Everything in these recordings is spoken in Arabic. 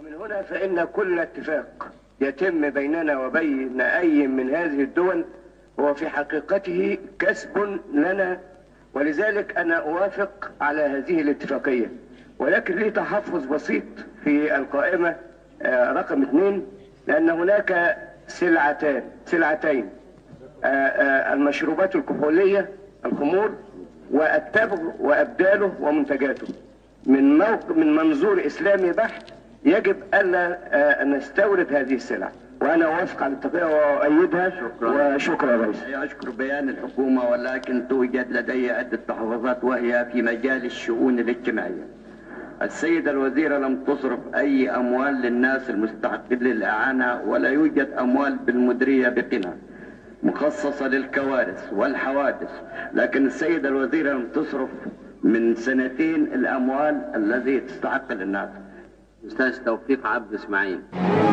ومن هنا فإن كل اتفاق يتم بيننا وبين أي من هذه الدول هو في حقيقته كسب لنا، ولذلك أنا أوافق على هذه الاتفاقية. ولكن لي تحفظ بسيط في القائمة رقم 2، لأن هناك سلعتين المشروبات الكحولية، الخمور، والتبغ وأبداله ومنتجاته. من منظور إسلامي بحت يجب ألا نستورد هذه السلع، وأنا أوافق على الاتفاقية وأؤيدها. وشكرا يا ريس. أشكر بيان الحكومة، ولكن توجد لدي عدة تحفظات وهي في مجال الشؤون الاجتماعية. السيدة الوزيرة لم تصرف أي أموال للناس المستحقين للإعانة، ولا يوجد أموال بالمديرية بقنا مخصصة للكوارث والحوادث، لكن السيدة الوزيرة لم تصرف من 2 الأموال التي تستحق للناس. أستاذ توفيق عبد إسماعيل.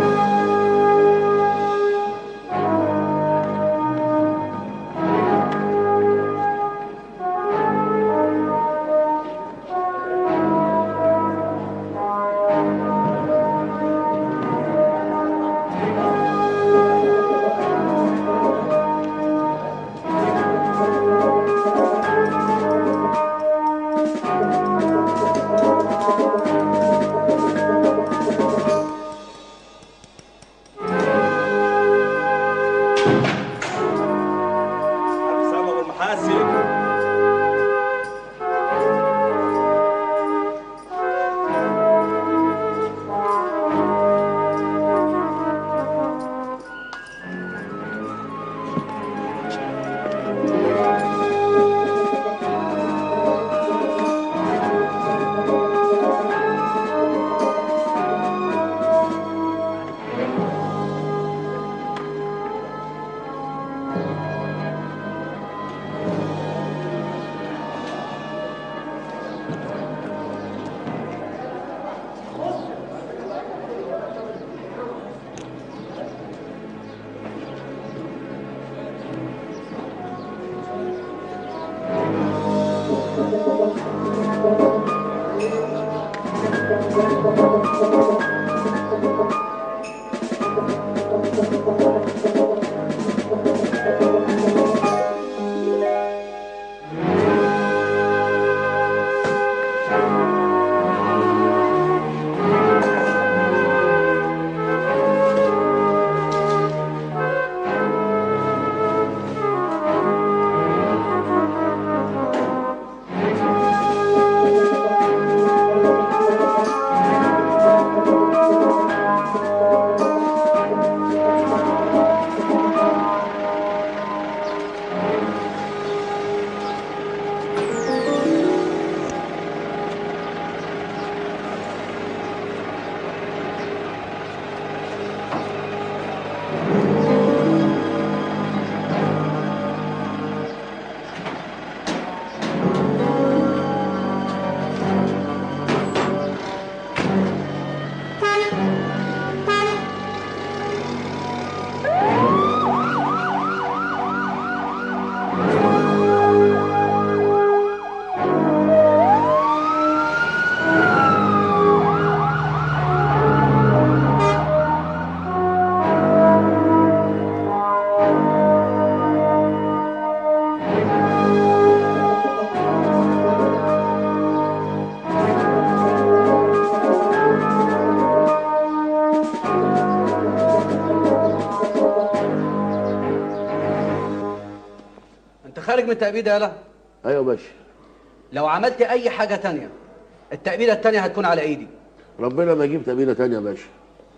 خارج من التأبيدة يالا؟ ايوه يا باشا. لو عملت أي حاجة تانية التأبيدة التانية هتكون على إيدي. ربنا ما يجيب تأبيدة تانية يا باشا.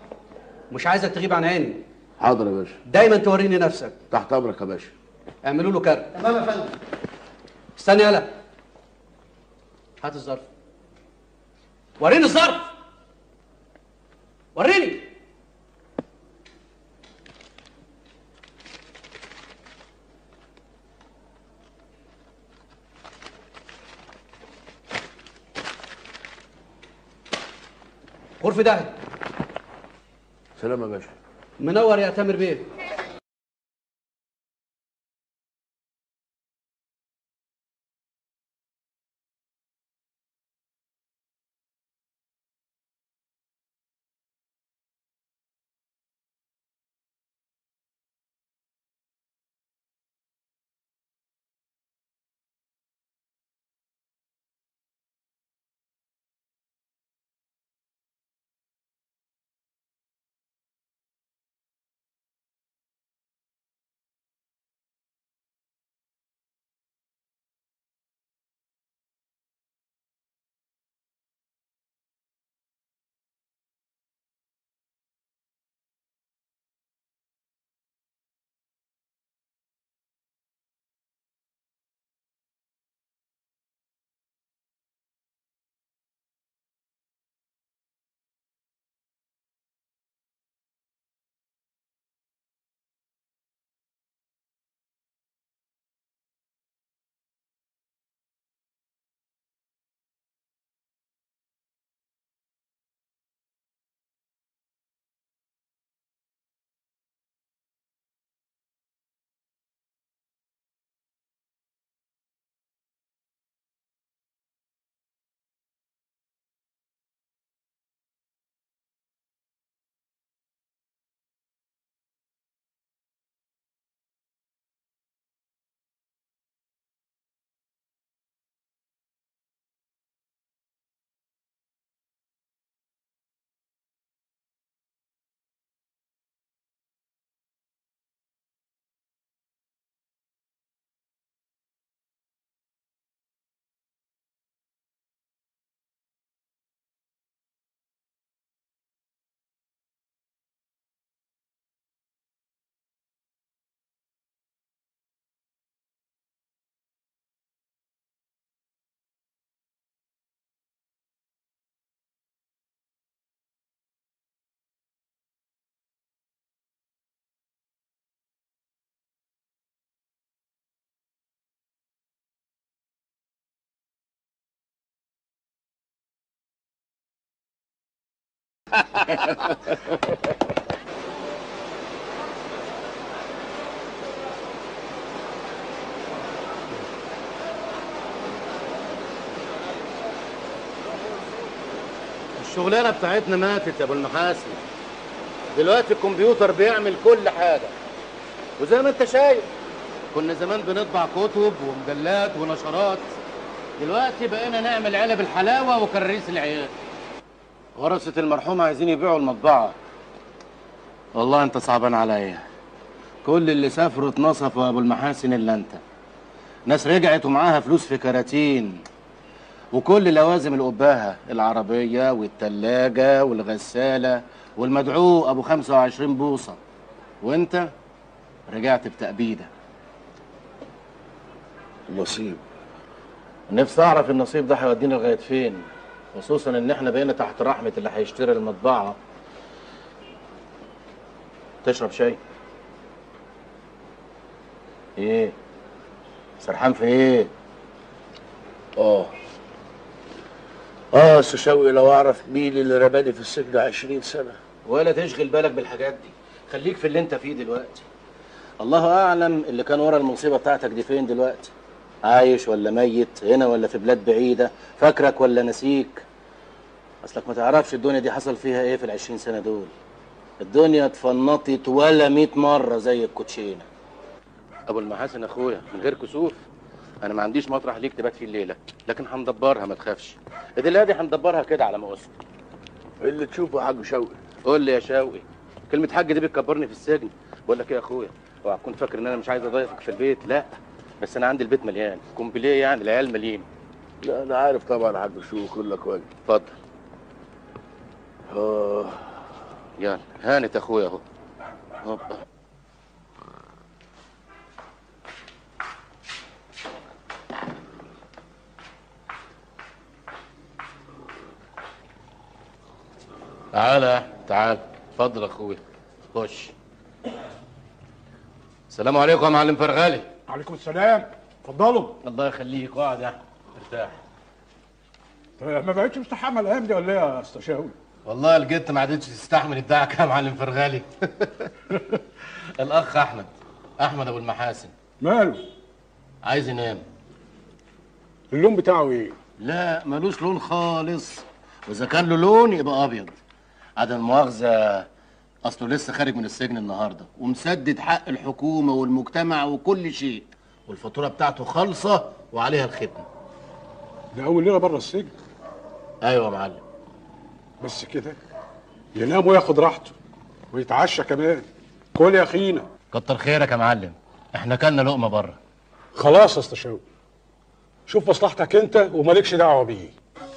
مش عايزك تغيب عن عيني. حاضر يا باشا. دايما توريني نفسك. تحت أمرك يا باشا. اعملوا له كارت. تمام يا فندم. استنى يالا. هات الظرف. وريني الظرف. وريني. غرفة دهب. سلام يا باشا. منور يا تامر بيه. الشغلانه بتاعتنا ماتت يا ابو المحاسن. دلوقتي الكمبيوتر بيعمل كل حاجه، وزي ما انت شايف كنا زمان بنطبع كتب ومجلات ونشرات، دلوقتي بقينا نعمل علب الحلاوه وكراريس العيال. ورثة المرحوم عايزين يبيعوا المطبعه. والله انت صعبان عليا، كل اللي سافروا اتنصفوا يا ابو المحاسن الا انت. ناس رجعت ومعاها فلوس في كراتين، وكل لوازم القباها، العربيه والتلاجه والغساله والمدعو ابو 25 بوصه، وانت رجعت بتأبيده. نصيب. نفسي اعرف النصيب ده هيودينا لغايه فين، خصوصا ان احنا بقينا تحت رحمه اللي هيشتري المطبعه. تشرب شاي؟ ايه سرحان في ايه؟ أستاذ شوقي، لو أعرف مين اللي رماني في السجن 20 سنة. ولا تشغل بالك بالحاجات دي، خليك في اللي انت فيه دلوقتي. الله اعلم اللي كان ورا المصيبه بتاعتك دي فين دلوقتي، عايش ولا ميت، هنا ولا في بلاد بعيده، فاكرك ولا نسيك. اصلك ما تعرفش الدنيا دي حصل فيها ايه في ال20 سنه دول. الدنيا اتفنطت ولا 100 مره زي الكوتشينه. ابو المحاسن اخويا، من غير كسوف، انا ما عنديش مطرح ليك تبات فيه الليله، لكن هندبرها ما تخافش. دي هندبرها كده على ما وصل. اللي تشوفه يا حاج شوقي. قول لي يا شوقي، كلمه حاج دي بتكبرني في السجن. بقول لك ايه يا اخويا، اوعى تكون فاكر ان انا مش عايز اضايقك في البيت، لا، بس انا عندي البيت مليان كومبليه، يعني العيال مليين. لا أنا عارف طبعا يا حاج شوقي، كلك واجب. اتفضل. آه. يلا هانت يا اخويا اهو. هوبا. تعالى تعال، اتفضل يا اخويا، خش. السلام عليكم يا معلم فرغالي. عليكم السلام، اتفضلوا. الله يخليك، اقعد يا احمد ارتاح. ما بقتش مستحمل الايام دي ولا ايه يا استاذ شاوي؟ والله الجت ما عادتش تستحمل الدعكه يا معلم فرغالي. الاخ احمد ابو المحاسن ماله؟ عايز ينام. اللون بتاعه ايه؟ لا ملوش لون خالص، واذا كان له لون يبقى ابيض. عدم المؤاخذه، اصله لسه خارج من السجن النهارده ومسدد حق الحكومه والمجتمع وكل شيء، والفاتوره بتاعته خالصه وعليها الختم. ده اول ليله بره السجن؟ ايوه يا معلم. بس كده؟ ينام وياخد راحته ويتعشى كمان. كل يا اخينا. كتر خيرك يا معلم، احنا كلنا لقمه بره. خلاص يا استاذ شاوي، شوف مصلحتك انت ومالكش دعوه بيه.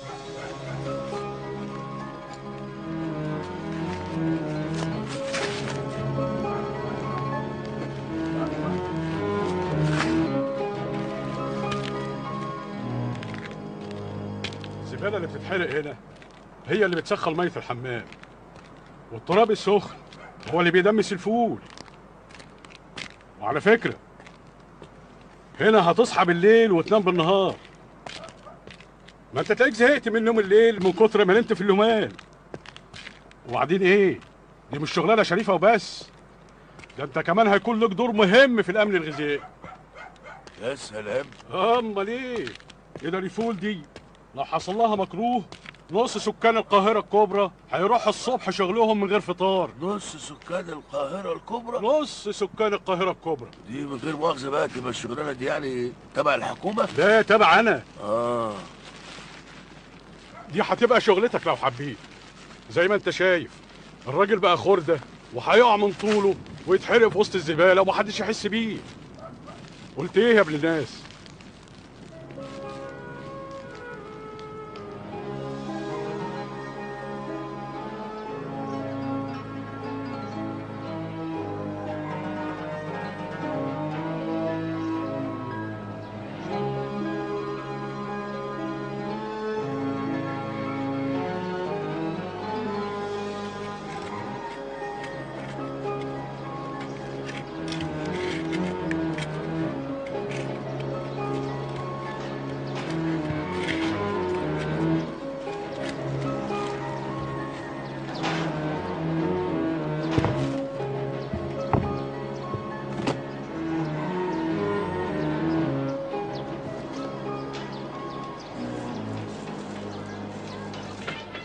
الزباله اللي بتتحرق هنا هي اللي بتسخن ميه الحمام، والتراب السخن هو اللي بيدمس الفول. وعلى فكره هنا هتصحى بالليل وتنام بالنهار. ما انت تلاقيك زهقت من نوم الليل من كتر ما نمت في اللومان. وبعدين ايه؟ دي مش شغلانه شريفه وبس، ده انت كمان هيكون لك دور مهم في الامن الغذائي. يا سلام. امال ايه؟ كده الفول دي لو حصل لها مكروه نص سكان القاهره الكبرى هيروحوا الصبح شغلهم من غير فطار. نص سكان القاهرة الكبرى؟ نص سكان القاهره الكبرى. دي من غير مؤاخذة بقى تبقى الشغلانة دي يعني تبع الحكومة؟ لا تبع انا. دي هتبقى شغلتك لو حبيت. زي ما انت شايف الراجل بقى خردة وهيقع من طوله ويتحرق في وسط الزبالة ومحدش يحس بيه. قلت ايه يا ابن الناس؟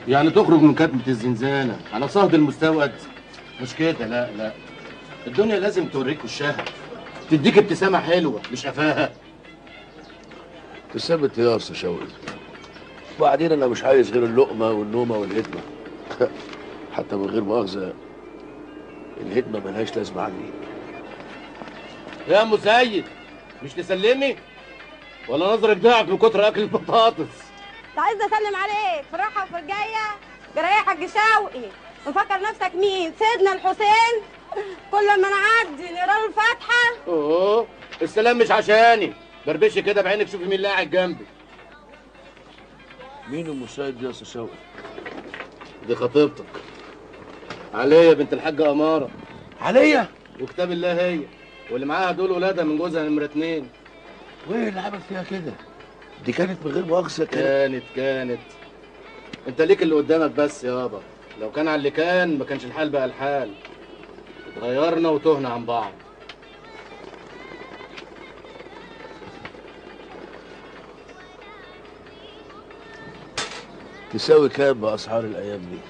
يعني تخرج من كتمة الزنزانة على صهد المستورد؟ مش كده، لا لا. الدنيا لازم توريك وشها، تديك ابتسامة حلوة مش قفاها. ابتسامة يا أستاذ شوقي؟ وبعدين أنا مش عايز غير اللقمة والنومة والهدمة. حتى من غير مؤاخذة الهدمة ملهاش لازمة عندي. يا أم سيد، مش تسلمي؟ ولا نظرك ضاعت من كتر أكل البطاطس؟ انت عايز اسلم عليك في الراحه وفي الجايه؟ جرايه يا حاج شوقي، مفكر نفسك مين؟ سيدنا الحسين؟ كل ما نعدي نقرا له الفاتحه. اوه السلام مش عشاني، بربشي كده بعينك شوفي مين اللي قاعد جنبي. مين ام سيد دي يا استاذ شوقي؟ دي خطيبتك عليا بنت الحاجه اماره. عليا؟ وكتاب الله هي، واللي معاها دول ولادها من جوزها نمره 2. وايه اللي عمل فيها كده؟ دي كانت من غير مؤاخذه كانت انت ليك اللي قدامك بس يابا، لو كان على اللي كان ما كانش الحال بقى الحال. اتغيرنا وتهنا عن بعض. تساوي كام باسعار الايام دي؟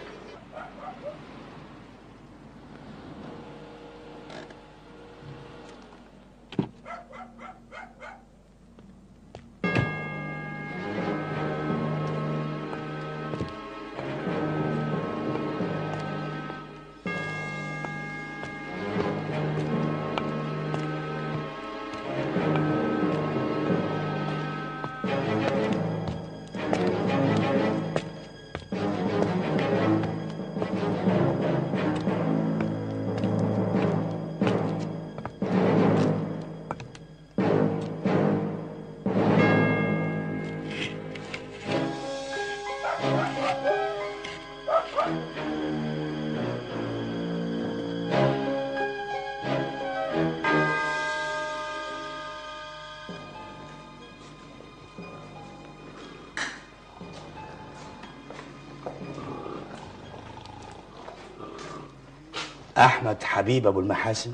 احمد حبيب ابو المحاسن.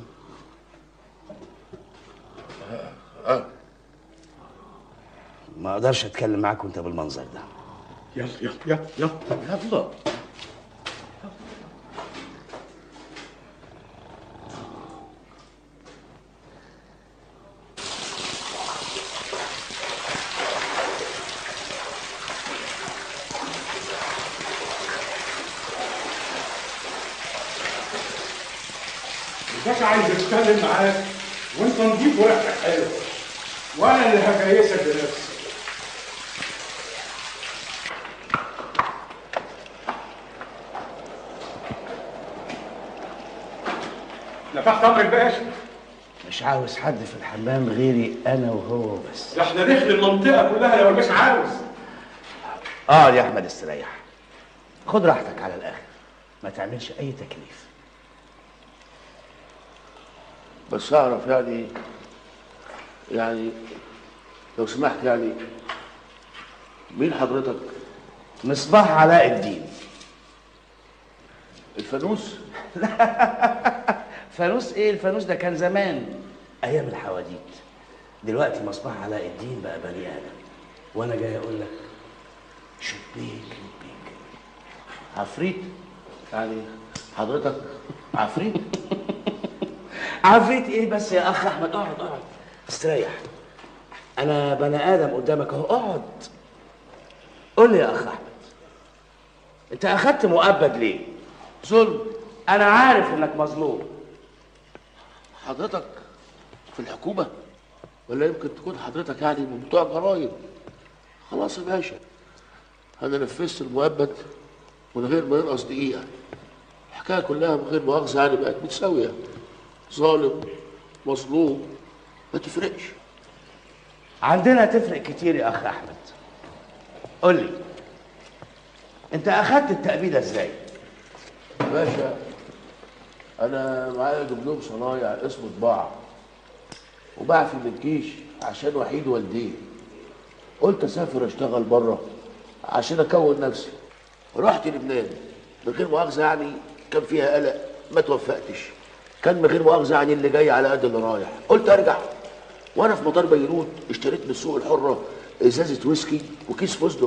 ما اقدرش اتكلم معاك وانت بالمنظر ده. يلا يلا يلا يلا يلا. الباشا عايز يتكلم معاك وانت نضيف وريحتك حلوه، وانا اللي هجيسك بنفسي. لا تحت امرك باشا. مش عاوز حد في الحمام غيري انا وهو بس. ده احنا نخلي المنطقه كلها لو الباشا عاوز. اقعد يا احمد استريح، خد راحتك على الاخر، ما تعملش اي تكليف. بس اعرف يعني لو سمحت يعني مين حضرتك؟ مصباح علاء الدين. الفانوس؟ فانوس ايه؟ الفانوس ده كان زمان ايام الحواديت. دلوقتي مصباح علاء الدين بقى بني ادم، وانا جاي اقول لك شبيك عفريت؟ يعني حضرتك عفريت؟ عفريت ايه بس يا اخ احمد؟ اقعد استريح، انا بني ادم قدامك اهو، اقعد. قول لي يا اخ احمد، انت اخدت مؤبد ليه؟ ظلم. انا عارف انك مظلوم. حضرتك في الحكومه ولا يمكن تكون حضرتك يعني من بتوع جرايد؟ خلاص يا باشا، انا نفذت المؤبد من غير ما ينقص دقيقه. الحكايه كلها من غير مؤاخذه يعني بقت متساويه، ظالم مظلوم ما تفرقش. عندنا تفرق كتير يا اخ احمد. قول لي انت اخدت التأبيدة ازاي؟ يا باشا انا معايا دبلوم صنايع اسمه طباعه، وبعفي من الجيش عشان وحيد والديه. قلت اسافر اشتغل بره عشان اكون نفسي. رحت لبنان من غير مؤاخذه يعني، كان فيها قلق ما توفقتش. كان من غير مؤاخذه يعني اللي جاي على قد اللي رايح. قلت ارجع، وانا في مطار بيروت اشتريت من السوق الحره ازازه ويسكي وكيس فستق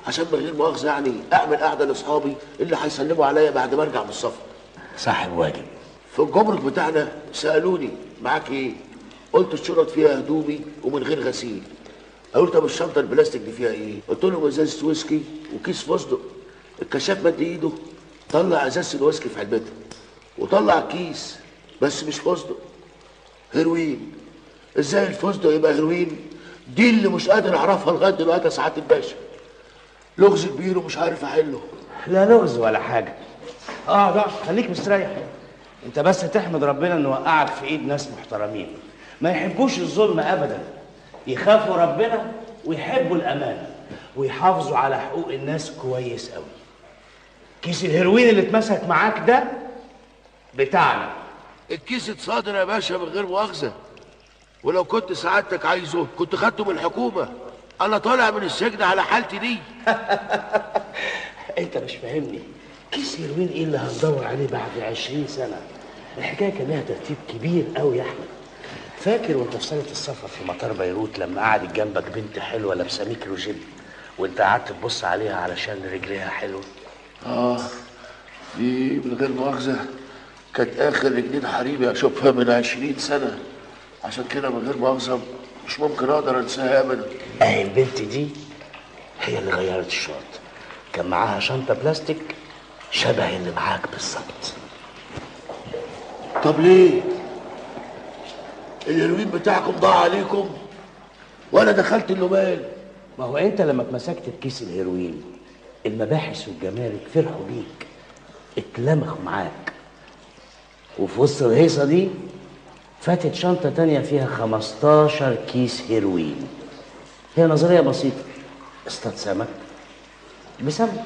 عشان من غير مؤاخذه يعني اعمل قعده لاصحابي اللي هيسلموا عليا بعد ما ارجع من السفر. صاحب واجب. في الجمرك بتاعنا سالوني معاك ايه؟ قلت الشنط فيها هدومي ومن غير غسيل. قالوا طب الشنطه البلاستيك دي فيها ايه؟ قلت لهم ازازه ويسكي وكيس فستق. الكشاف مد ايده طلع ازازه الويسكي في علبتها وطلع كيس بس مش فستق، هيروين. ازاي الفستق يبقى هيروين؟ دي اللي مش قادر اعرفها لغايه دلوقتي يا سعاده الباشا. لغز كبير ومش عارف احله. لا لغز ولا حاجه. لا خليك مستريح. انت بس تحمد ربنا انه وقعك في ايد ناس محترمين ما يحبوش الظلم ابدا، يخافوا ربنا ويحبوا الامانه ويحافظوا على حقوق الناس كويس قوي. كيس الهيروين اللي اتمسك معاك ده بتاعنا. الكيس اتصادر يا باشا من غير مؤاخذه، ولو كنت سعادتك عايزه كنت خدته من الحكومه. انا طالع من السجن على حالتي دي. انت مش فاهمني. كيس هيروين ايه اللي هندور عليه بعد 20 سنه؟ الحكايه كان لها ترتيب كبير قوي يا احمد. فاكر وانت في سنه السفر في مطار بيروت لما قعدت جنبك بنت حلوه لابسه ميكرو جيب وانت قعدت تبص عليها علشان رجليها حلوه؟ دي من غير مؤاخذه كانت اخر رجلين حريمي اشوفها من 20 سنه، عشان كده من غير مؤاخذه مش ممكن اقدر انساها ابدا. البنت دي هي اللي غيرت الشنط. كان معاها شنطه بلاستيك شبه اللي معاك بالظبط. طب ليه؟ الهيروين بتاعكم ضاع عليكم وانا دخلت اللومان. ما هو انت لما اتمسكت بكيس الهيروين المباحث والجمارك فرحوا بيك، اتلمخوا معاك، وفي وسط الهيصه دي فاتت شنطه تانيه فيها 15 كيس هيروين. هي نظريه بسيطه، اصطاد سمك بسمك.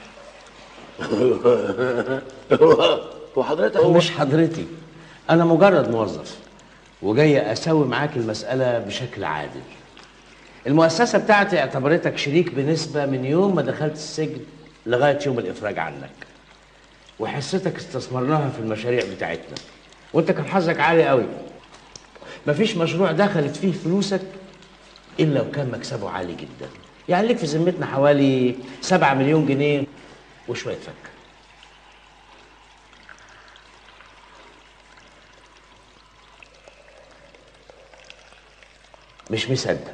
وحضرتك مش حضرتي، انا مجرد موظف وجاي اسوي معاك المساله بشكل عادل. المؤسسه بتاعتي اعتبرتك شريك بنسبه من يوم ما دخلت السجن لغايه يوم الافراج عنك، وحصتك استثمرناها في المشاريع بتاعتنا، وانت كان حظك عالي قوي. مفيش مشروع دخلت فيه فلوسك الا وكان مكسبه عالي جدا. يعني ليك في ذمتنا حوالي 7 مليون جنيه وشويه فك. مش مصدق؟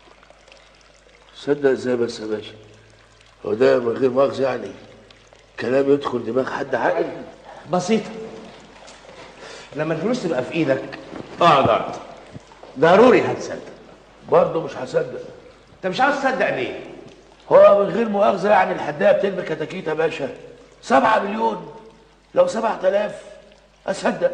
صدق ازاي بس يا باشا؟ هو ده من غير مؤاخذه يعني كلام يدخل دماغ حد عاقل؟ بسيطه. لما الفلوس تبقى في ايدك اقعد ضروري هتصدق. برضه مش هصدق. انت مش عاوز تصدق ليه؟ هو من غير مؤاخذه يعني الحدايه بتلبك كتاكيت يا باشا. 7 مليون لو 7000 اصدق،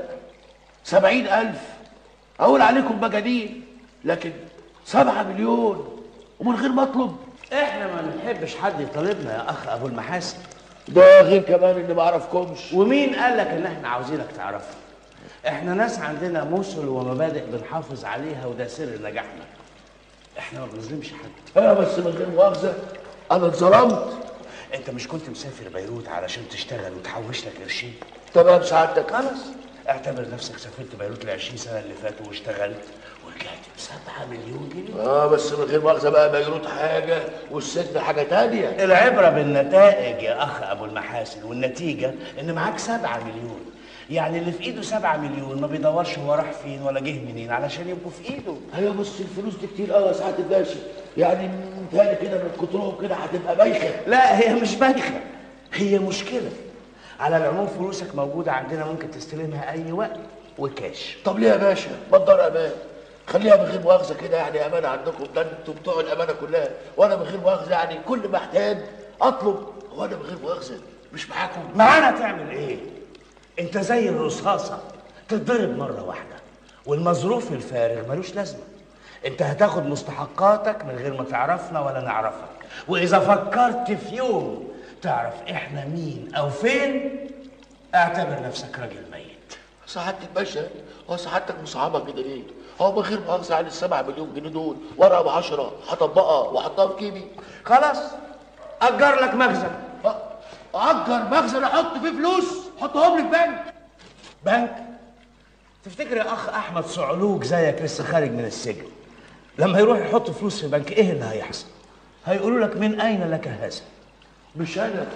70000 اقول عليكم مجانين، لكن 7 مليون ومن غير ما اطلب؟ احنا ما بنحبش حد يطالبنا يا اخ ابو المحاسن. ده غير كمان اني ما اعرفكمش. ومين قال لك ان احنا عاوزينك تعرفنا؟ احنا ناس عندنا مثل ومبادئ بنحافظ عليها، وده سر نجاحنا. احنا ما بنظلمش حد. بس من غير مؤاخذه انا اتظلمت. انت مش كنت مسافر بيروت علشان تشتغل وتحوش لك قرشين؟ تمام سعادتك. خلاص اعتبر نفسك سافرت بيروت ال 20 سنه اللي فاتوا واشتغلت ورجعت ب7 مليون جنيه. بس من غير مؤاخذه بقى بيروت حاجه والسجن حاجه تانيه. العبره بالنتائج يا اخ ابو المحاسن، والنتيجه ان معاك 7 مليون. يعني اللي في ايده 7 مليون ما بيدورش هو راح فين ولا جه منين علشان يبقوا في ايده. ايوه بس الفلوس دي كتير قوي يا سعاده الباشا، يعني متهيألي كده من كترهم كده هتبقى بايخه. لا هي مش بايخه، هي مشكله. على العموم فلوسك موجوده عندنا، ممكن تستلمها اي وقت وكاش. طب ليه يا باشا؟ ما الدار امان، خليها من غير مؤاخذه كده يعني امانه عندكم، ده انتوا بتوع الامانه كلها، وانا من غير مؤاخذه يعني كل ما احتاج اطلب. هو انا من غير مؤاخذه مش معاكم؟ معانا تعمل ايه؟ انت زي الرصاصه تتضرب مره واحده، والمظروف الفارغ ملوش لازمه. انت هتاخد مستحقاتك من غير ما تعرفنا ولا نعرفك، واذا فكرت في يوم تعرف احنا مين او فين اعتبر نفسك راجل ميت. سعاده الباشا هو سعادتك مصعبه كده ليه؟ هو من غير مؤاخذه يعني ال7 مليون جنيه دول ورقه ب10 هطبقها واحطها في جيبي؟ خلاص اجر لك مخزن. اجر مخزن احط فيه فلوس؟ حطهم لي في بنك. بنك؟ تفتكر يا اخ احمد صعلوك زيك لسه خارج من السجن لما يروح يحط فلوس في بنك ايه اللي هيحصل؟ هيقولوا لك من اين لك هذا؟ مش انا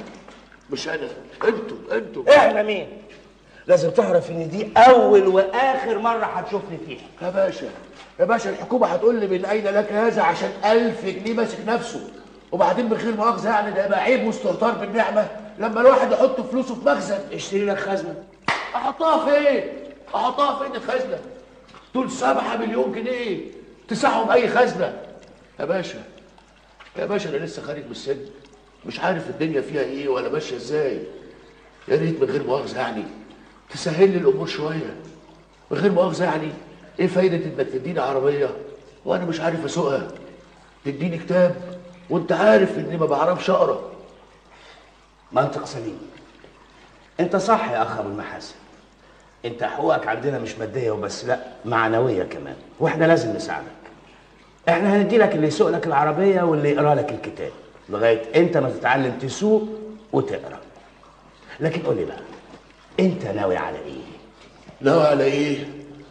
انتوا احنا مين؟ لازم تعرف ان دي اول واخر مره هتشوفني فيها. يا باشا الحكومه هتقول لي من اين لك هذا عشان 1000 جنيه ماسك نفسه، وبعدين بغير مؤاخذه يعني ده يبقى عيب واستهتار بالنعمه لما الواحد يحط فلوسه في مخزن. اشتري لك خزنه. احطها فين الخزنه؟ دول 7 مليون جنيه تسعهم اي خزنه. يا باشا انا لسه خارج من السجن، مش عارف الدنيا فيها ايه ولا ماشيه ازاي. يا ريت من غير مؤاخذه يعني تسهل لي الامور شويه. من غير مؤاخذه يعني ايه فايده انك تديني عربيه وانا مش عارف اسوقها؟ تديني كتاب وانت عارف اني ما بعرفش اقرا. منطق سليم. انت صح يا اخ ابو المحاسن. انت حقوقك عندنا مش ماديه وبس، لا معنويه كمان، واحنا لازم نساعدك. احنا هندي لك اللي يسوق لك العربيه واللي يقرا لك الكتاب لغايه انت ما تتعلم تسوق وتقرا. لكن قول لي بقى، انت ناوي على ايه؟ ناوي على ايه؟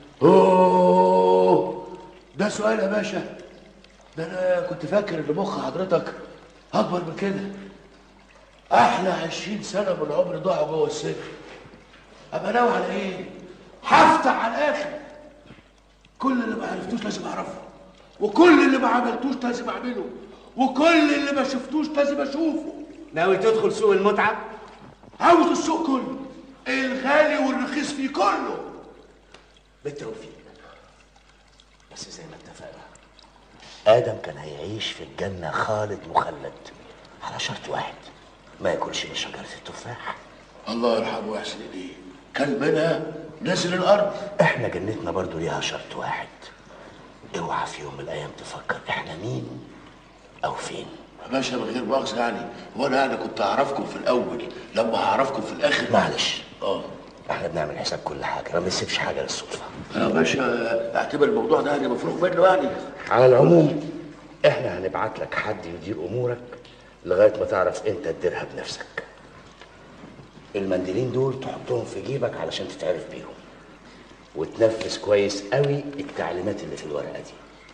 اوه ده سؤال يا باشا. ده انا كنت فاكر ان مخ حضرتك اكبر من كده. احلى 20 سنه من عمري ضاعوا جوه السجن. ابقى ناوي على ايه؟ هفتح على الاخر. كل اللي ما عرفتوش لازم اعرفه، وكل اللي ما عملتوش لازم اعمله، وكل اللي ما شفتوش لازم اشوفه. ناوي تدخل سوق المتعه؟ عاوز السوق كله، الغالي والرخيص فيه كله. بالتوفيق. بس زي ما اتفقنا، ادم كان هيعيش في الجنه خالد مخلد على شرط واحد، ما ياكلش من شجره التفاح. الله يرحمه ويحسن اليه، كل منها نزل الارض. احنا جنتنا برضو ليها شرط واحد، اوعى في يوم من الايام تفكر احنا مين او فين. يا باشا من غير مؤاخذه يعني، وانا كنت اعرفكم في الاول لما هعرفكم في الاخر. معلش احنا بنعمل حساب كل حاجه، ما بنسيبش حاجه للصدفه. يا باشا اعتبر الموضوع ده يعني مفروغ منه يعني. على العموم احنا هنبعت لك حد يدير امورك لغايه ما تعرف انت تديرها بنفسك. المنديلين دول تحطهم في جيبك علشان تتعرف بيهم، وتنفذ كويس قوي التعليمات اللي في الورقه دي.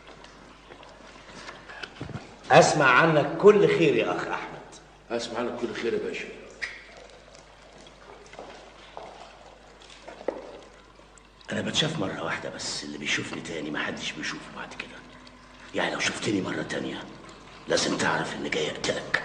اسمع عنك كل خير يا اخ احمد. اسمع عنك كل خير يا باشا. انا بتشاف مره واحده بس، اللي بيشوفني تاني ما حدش بيشوفه بعد كده. يعني لو شفتني مره تانيه لازم تعرف اني جاي اقتلك.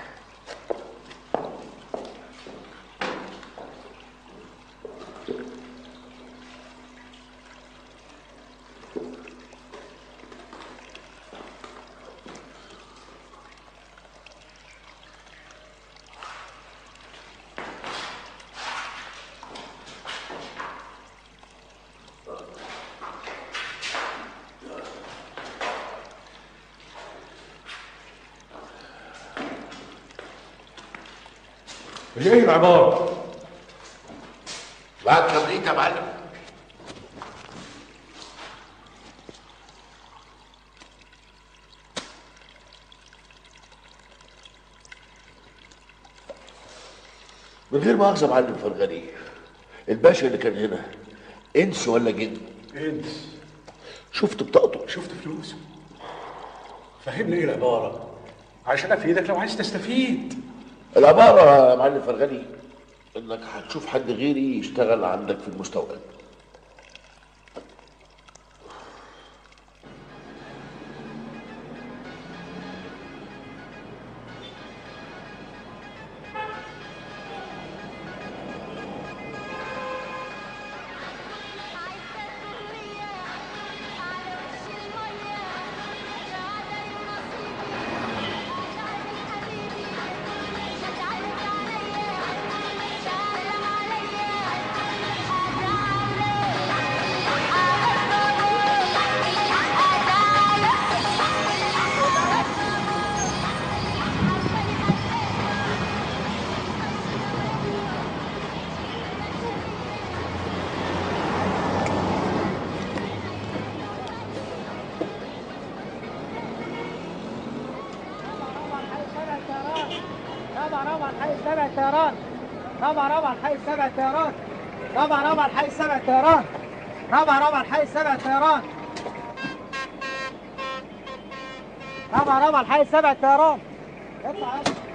ايه العبارة؟ بعد كبريت يا معلم. من غير ما اخذ معلم فرغلي، الباشا اللي كان هنا انس ولا جن؟ انس. شفت بطاقته؟ شفت فلوسه. فهمني ايه العبارة عشان افيدك لو عايز تستفيد. العبارة يا معلم فرغلي انك هتشوف حد غيري يشتغل عندك في المستودع. رابعة الحي السابع طيران. رابعة الحي السابع طيران. رابعة الحي السابع طيران. رابعة الحي السابع طيران. اطلع يا اسطى.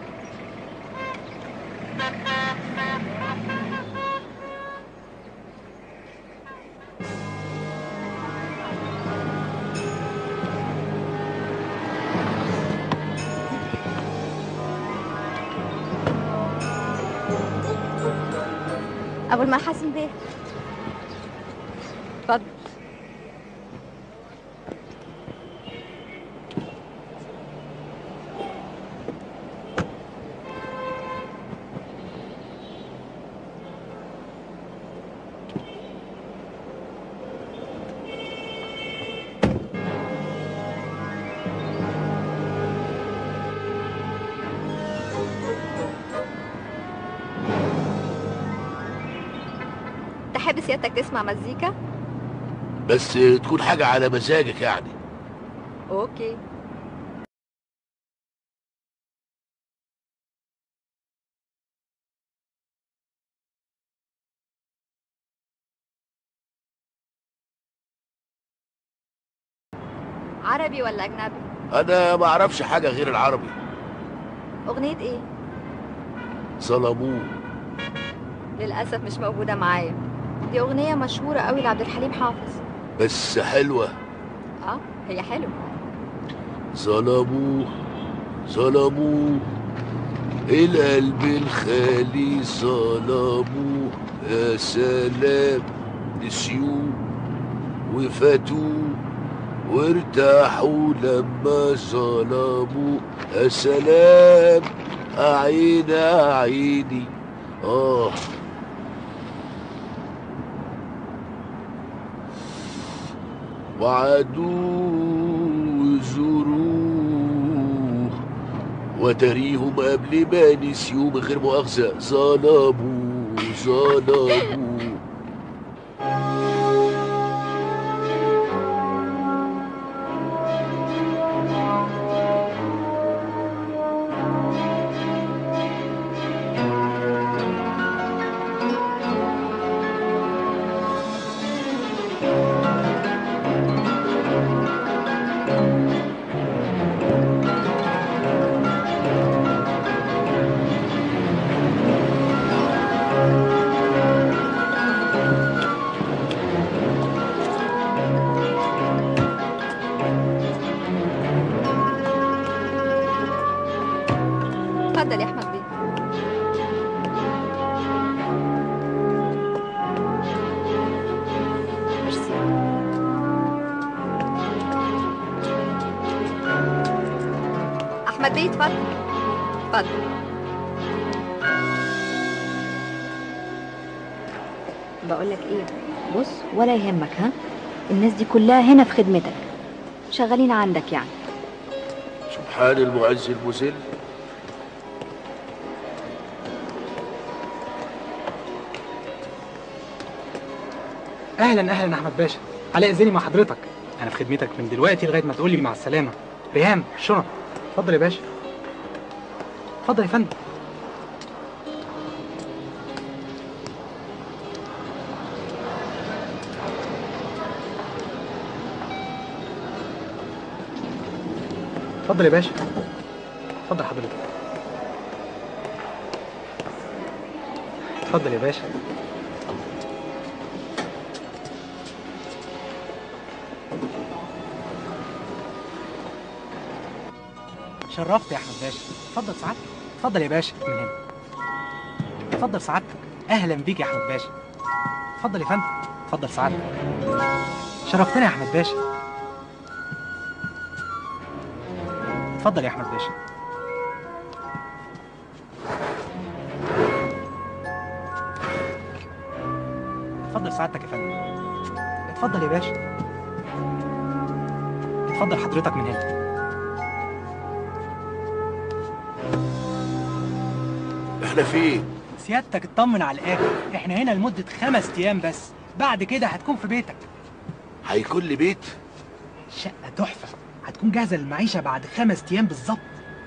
ابو المحاسن بيه، اتفضل. تحب سيادتك تسمع مزيكا؟ بس تكون حاجة على مزاجك يعني. اوكي. عربي ولا اجنبي؟ انا ما اعرفش حاجة غير العربي. اغنية ايه؟ ظلموه. للاسف مش موجودة معايا. دي اغنية مشهورة قوي لعبد الحليم حافظ. بس حلوة. اه هي حلوة. ظلموه ظلموه القلب الخالي ظلموه، يا سلام نسيوه وفاتوه وارتاحوا لما ظلموه، يا سلام عيني عيني. وعدوا زروه وتريهم قبل ما نسيوه، من غير مؤاخذة ظلموا ظلموا. اتفضل يا احمد بيه. ميرسي. احمد بيه اتفضل اتفضل. بقول لك ايه، بص ولا يهمك، ها الناس دي كلها هنا في خدمتك، شغالين عندك يعني. سبحان المعز المذل. اهلا اهلا يا احمد باشا، علاء الزيني مع حضرتك. انا في خدمتك من دلوقتي لغايه ما تقول لي مع السلامه. ريهام الشنط. اتفضل يا باشا. اتفضل يا فندم. اتفضل يا باشا. اتفضل حضرتك. اتفضل يا باشا. شرفت يا احمد باشا. اتفضل سعادتك. اتفضل يا باشا من هنا. اتفضل سعادتك. اهلا بيك يا احمد باشا. اتفضل يا فندم. اتفضل سعادتك. شرفتنا يا احمد باشا. اتفضل يا احمد باشا. اتفضل سعادتك يا فندم. اتفضل يا باشا. اتفضل حضرتك من هنا. احنا فين؟ سيادتك اطمن على الاخر، احنا هنا لمدة 5 ايام بس، بعد كده هتكون في بيتك. هيكون لي بيت؟ شقة تحفة، هتكون جاهزة للمعيشة بعد 5 ايام بالظبط.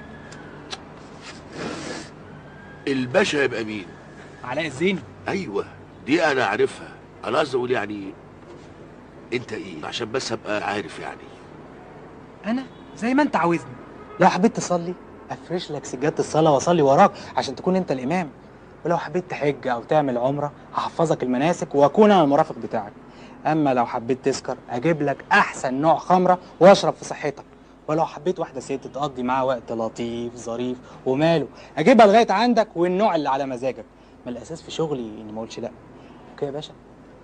الباشا هيبقى مين؟ علاء الزيني. ايوه دي انا عارفها. انا قصدي اقول يعني انت ايه، عشان بس ابقى عارف يعني. انا زي ما انت عاوزني. لو حبيت تصلي افرش لك سجاده الصلاه واصلي وراك عشان تكون انت الامام. ولو حبيت تحج او تعمل عمره هحفظك المناسك واكون انا المرافق بتاعك. اما لو حبيت تسكر اجيب لك احسن نوع خمره واشرب في صحتك. ولو حبيت واحده ست تقضي معاها وقت لطيف ظريف وماله اجيبها لغايه عندك والنوع اللي على مزاجك. ما الاساس في شغلي اني ما اقولش لا. اوكي يا باشا؟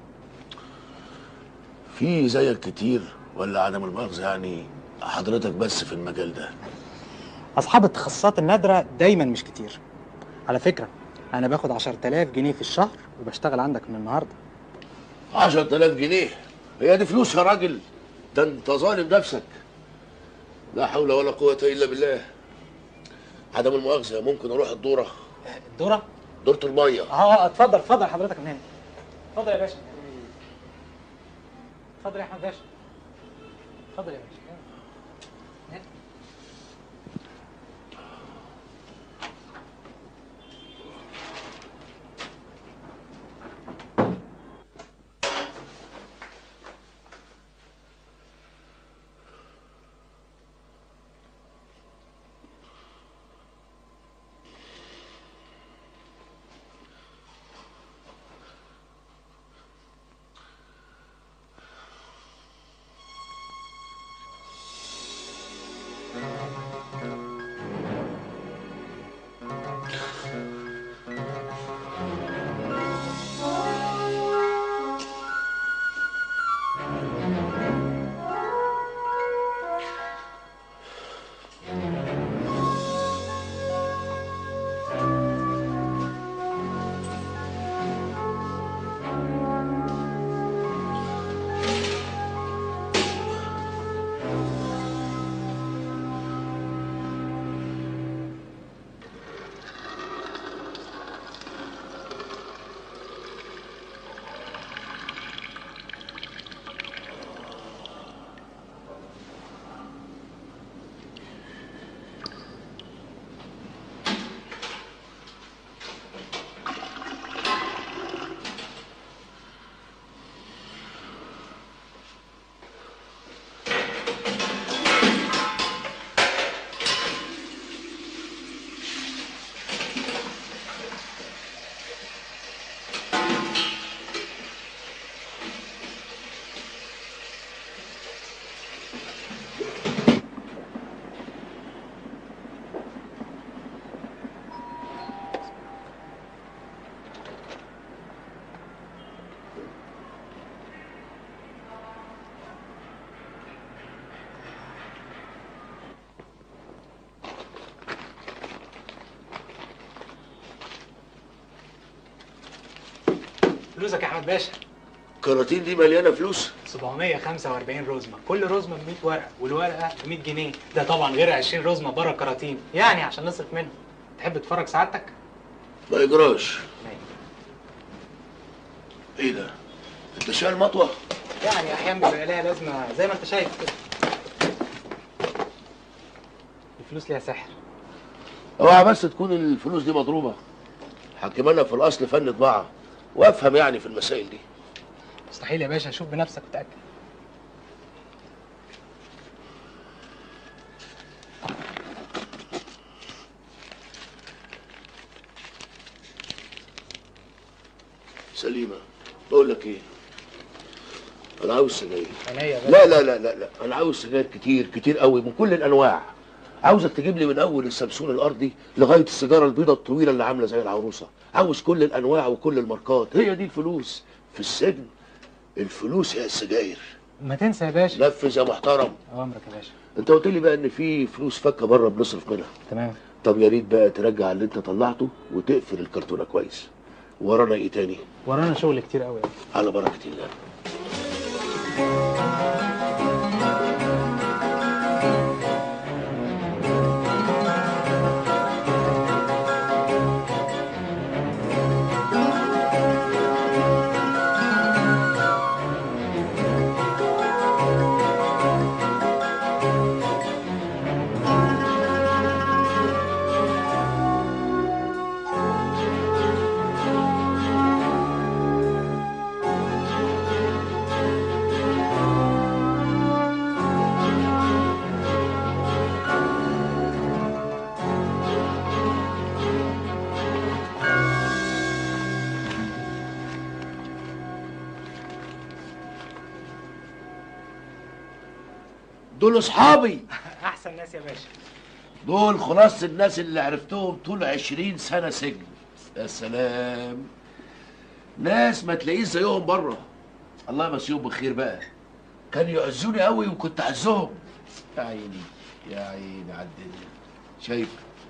في زيك كتير ولا عدم المؤاخذه يعني حضرتك بس في المجال ده؟ اصحاب التخصصات النادره دايما مش كتير. على فكره انا باخد 10000 جنيه في الشهر وبشتغل عندك من النهارده. 10000 جنيه؟ هي دي فلوس يا راجل؟ ده انت ظالم نفسك. لا حول ولا قوه الا بالله. عدم المؤاخذه ممكن اروح الدوره؟ الدوره؟ دورة الميه. اتفضل اتفضل حضرتك من هنا. اتفضل يا باشا. اتفضل يا احمد باشا. اتفضل يا باشا. فلوسك يا احمد باشا. الكراتين دي مليانه فلوس؟ 745 رزمه، كل رزمه ب 100 ورقه والورقه ب 100 جنيه، ده طبعا غير 20 رزمه بره الكراتين، يعني عشان نصرف منهم. تحب تفرج سعادتك؟ ما يجراش. ايه ده؟ انت شايل مطوه؟ يعني احيانا بيبقى لها لازمه زي ما انت شايف كده. الفلوس ليها سحر. اوعى بس تكون الفلوس دي مضروبه. حكم انا في الاصل فن طباعه وافهم يعني في المسائل دي. مستحيل يا باشا، شوف بنفسك وتاكد. سليمه، بقول لك ايه؟ انا عاوز سجاير. عينيا باشا. لا لا لا لا لا، انا عاوز سجاير كتير كتير قوي من كل الانواع. عاوزك تجيب لي من اول السمسون الارضي لغايه السيجاره البيضاء الطويله اللي عامله زي العروسه. عاوز كل الانواع وكل الماركات. هي دي الفلوس في السجن. الفلوس هي السجاير. ما تنسى يا باشا. نفذ يا محترم. اوامرك يا باشا. انت قلت لي بقى ان في فلوس فكه بره بنصرف منها. تمام. طب يا ريت بقى ترجع اللي انت طلعته وتقفل الكرتونه كويس. ورانا ايه تاني؟ ورانا شغل كتير قوي. على بركه الله. دول اصحابي. احسن ناس يا باشا. دول خلاصة الناس اللي عرفتهم طول 20 سنة سجن. يا سلام، ناس ما تلاقيش زيهم بره. الله يمسيهم بالخير بقى، كانوا يعزوني قوي وكنت اعزهم. يا عيني يا عيني على الدنيا. شايف؟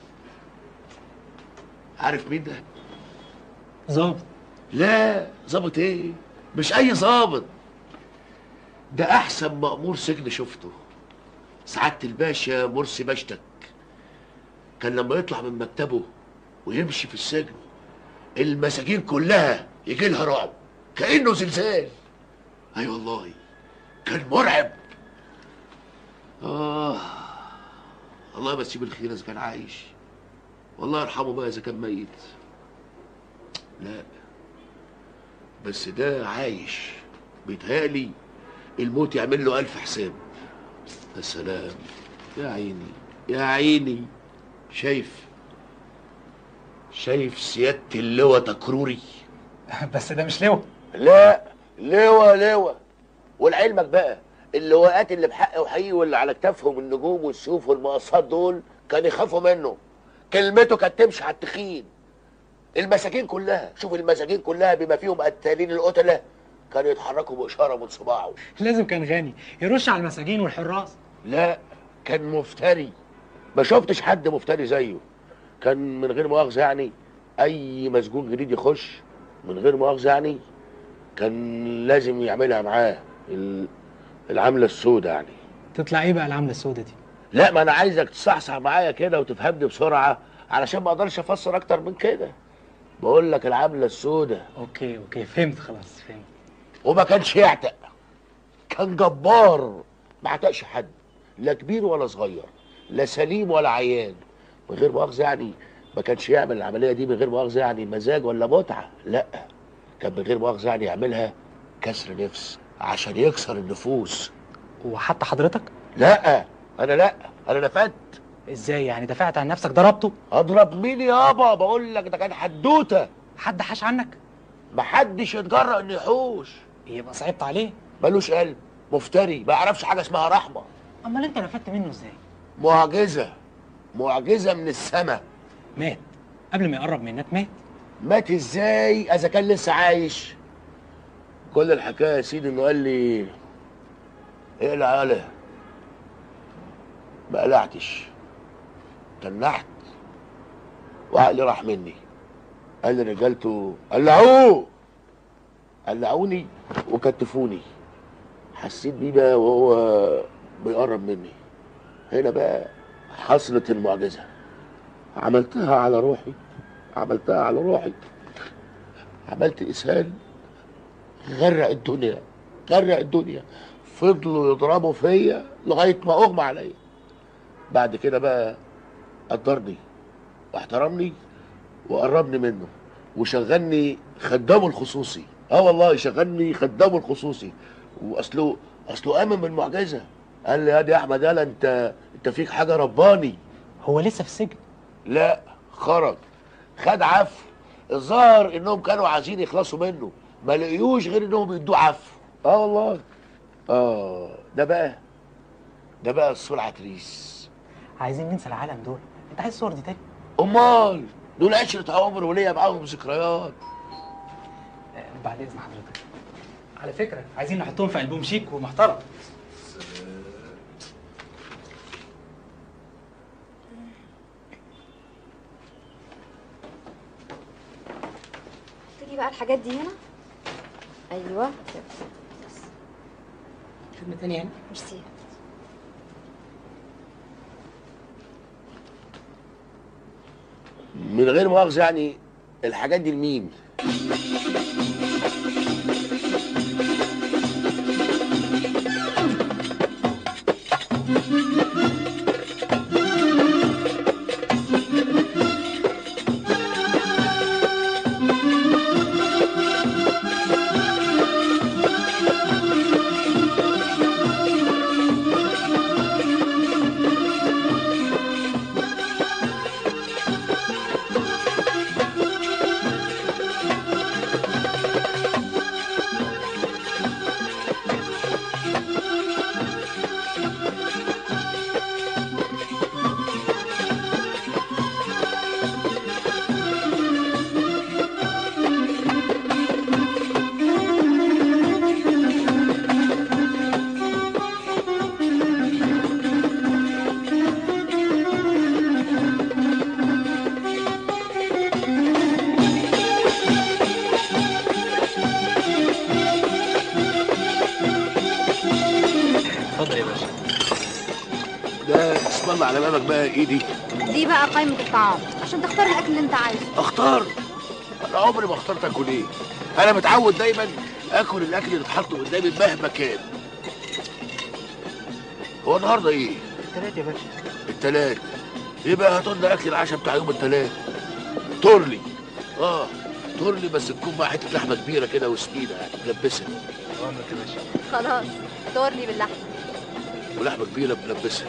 عارف مين ده؟ ظابط. لا، ظابط ايه؟ مش اي ظابط، ده احسن مأمور سجن شفته، سعادة الباشا مرسي باشتك. كان لما يطلع من مكتبه ويمشي في السجن المساجين كلها يجي لها رعب كأنه زلزال. اي والله كان مرعب. الله يمسيه بالخير اذا كان عايش، والله يرحمه بقى اذا كان ميت. لا بس ده عايش، بيتهيألي الموت يعمل له 1000 حساب. يا سلام، يا عيني يا عيني. شايف سيادة اللواء تكروري؟ بس ده مش لواء. لا، لواء. ولعلمك بقى اللواءات اللي بحق وحقيقي واللي على كتافهم النجوم والسيوف والمقصات دول كانوا يخافوا منه، كلمته كانت تمشي على التخين. المساجين كلها، شوف المساجين كلها بما فيهم قتالين القتله كانوا يتحركوا باشاره من صباعه. لازم كان غني يرش على المساجين والحراس. لا، كان مفتري، ما شفتش حد مفتري زيه. كان من غير مؤاخذه يعني اي مسجون جديد يخش من غير مؤاخذه يعني كان لازم يعملها معاه العمله السوداء يعني. تطلع ايه بقى العمله السوداء دي؟ لا، ما انا عايزك تصحصح معايا كده وتفهمني بسرعه علشان ما اقدرش افسر اكتر من كده. بقول لك العمله السوداء. اوكي فهمت، خلاص فهمت. وما كانش يعتق، كان جبار، ما عتقش حد، لا كبير ولا صغير، لا سليم ولا عيان. من غير مؤاخذه يعني ما كانش يعمل العمليه دي من غير مؤاخذه يعني مزاج ولا متعه، لا، كان من غير مؤاخذه يعني يعملها كسر نفس عشان يكسر النفوس. وحتى حضرتك؟ لا انا نفدت. ازاي يعني؟ دافعت عن نفسك؟ ضربته؟ اضرب مين يابا؟ بقول لك ده كان حدوته. حد حاش عنك؟ محدش يتجرأ انه يحوش. يبقى صعبت عليه. ملوش قلب، مفتري، ما يعرفش حاجه اسمها رحمه. امال انت نفدت منه ازاي؟ معجزه من السماء. مات قبل ما يقرب منك. مات ازاي اذا كان لسه عايش؟ كل الحكايه يا سيدي انه قال لي اقلع يالا، ما قلعتش، تنحت وعقلي راح مني. قال لي رجالته قلعوني وكتفوني. حسيت بيه بقى وهو بيقرب مني. هنا بقى حصلت المعجزه. عملتها على روحي. عملت اسهال غرق الدنيا. فضلوا يضربوا فيا لغايه ما اغمى عليا. بعد كده بقى قدرني واحترمني وقربني منه وشغلني خدامه الخصوصي. والله شغلني خدامه الخصوصي. واصله امن بالمعجزه. قال لي يا احمد، يالا انت فيك حاجه رباني. هو لسه في السجن؟ لا، خرج، خد عفو. الظاهر انهم كانوا عايزين يخلصوا منه، ما لقيوش غير انهم يدوه عفو. والله. ده بقى الصورة عتريس. عايزين ننسى العالم دول. انت عايز الصور دي تاني؟ امال دول عشرة عمر وليا معاهم ذكريات. بعد اذن حضرتك، على فكره عايزين نحطهم في ألبوم شيك ومحترم. تيجي بقى الحاجات دي هنا. ايوه خدمه تانية هنا. ميرسي. من غير مؤاخذه يعني الحاجات دي لمين؟ اسم الله على بابك بقى ايدي. دي بقى قائمة الطعام عشان تختار الأكل اللي أنت عايزه. اختار؟ انا عمري ما اخترت اكل ايه. انا متعود دايما اكل الاكل اللي اتحط قدامي مهما كان. هو النهارده ايه؟ التلات يا باشا. التلات. يبقى هات لنا اكل العشاء بتاع يوم التلات. تورلي. تورلي بس تكون بقى حته لحمه كبيره كده وسمينه يعني ملبسها. عمرك يا باشا. خلاص تورلي باللحمة. ولحمه كبيره ملبسها.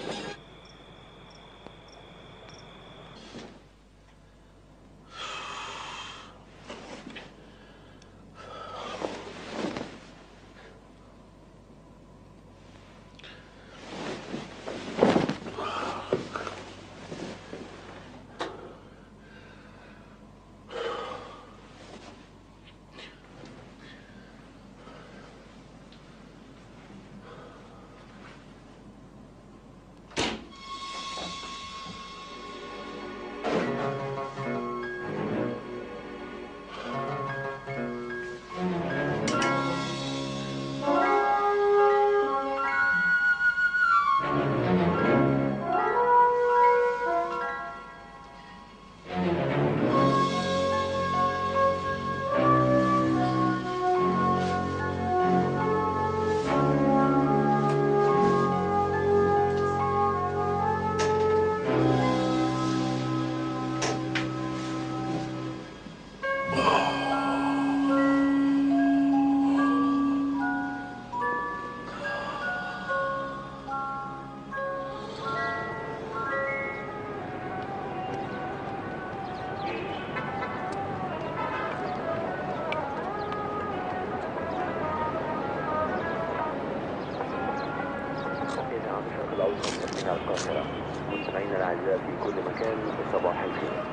القاهرة. مستمعينا الأعزاء في كل مكان صباح الخير.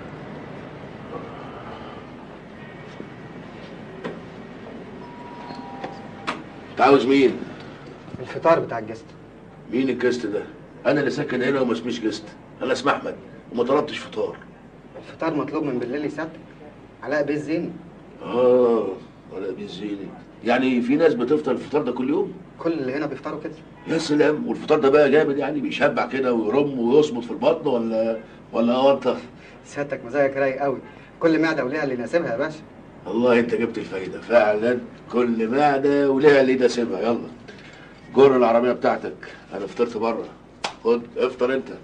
انت عاوز مين؟ الفطار بتاع الجست. مين الجست ده؟ انا اللي ساكن هنا وما اسميش جست، انا اسمي احمد وما طلبتش فطار. الفطار مطلوب من بالليل سيادتك. علاء بيه الزيني. علاء بيه الزيني. يعني في ناس بتفطر الفطار ده كل يوم؟ كل اللي هنا بيفطروا كده. يا سلام، والفطار ده بقى جامد يعني بيشبع كده ويرم ويصمت في البطن ولا انت؟ سيادتك مزاجك رايق قوي، كل معده وليها اللي يناسبها يا باشا. والله انت جبت الفايده فعلا، كل معده وليها اللي يناسبها. يلا جر العربيه بتاعتك، انا فطرت بره. خد افطر انت.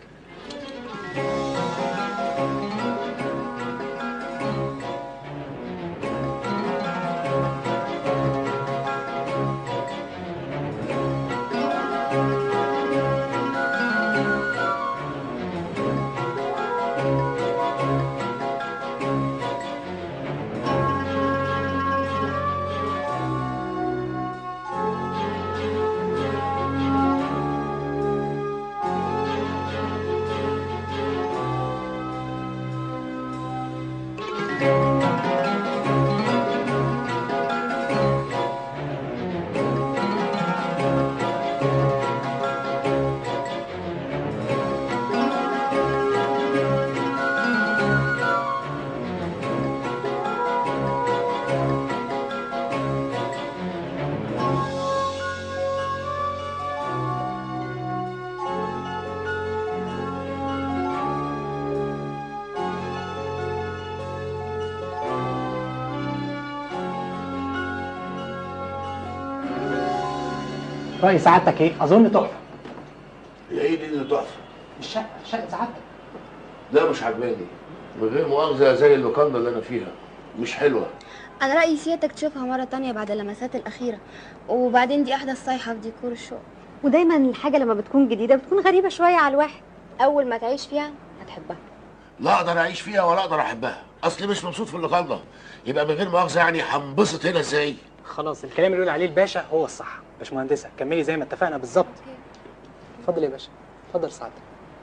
رأي سعادتك ايه؟ أظن تحفة. هي ايه دي اللي تحفة؟ الشقة، شقة سعادتك. لا مش عجباني، من غير مؤاخذة زي اللوكاندا اللي أنا فيها، مش حلوة. أنا رأيي سيادتك تشوفها مرة تانية بعد اللمسات الأخيرة، وبعدين دي أحدث صيحة في ديكور الشقة. ودايما الحاجة لما بتكون جديدة بتكون غريبة شوية على الواحد، أول ما تعيش فيها هتحبها. لا أقدر أعيش فيها ولا أقدر أحبها، أصلي مش مبسوط في اللوكاندا، يبقى من غير مؤاخذة يعني هنبسط هنا إزاي؟ خلاص الكلام اللي يقول عليه الباشا هو الصح. باشمهندسة كملي زي ما اتفقنا بالظبط. اتفضل يا باشا، اتفضل سعادتك.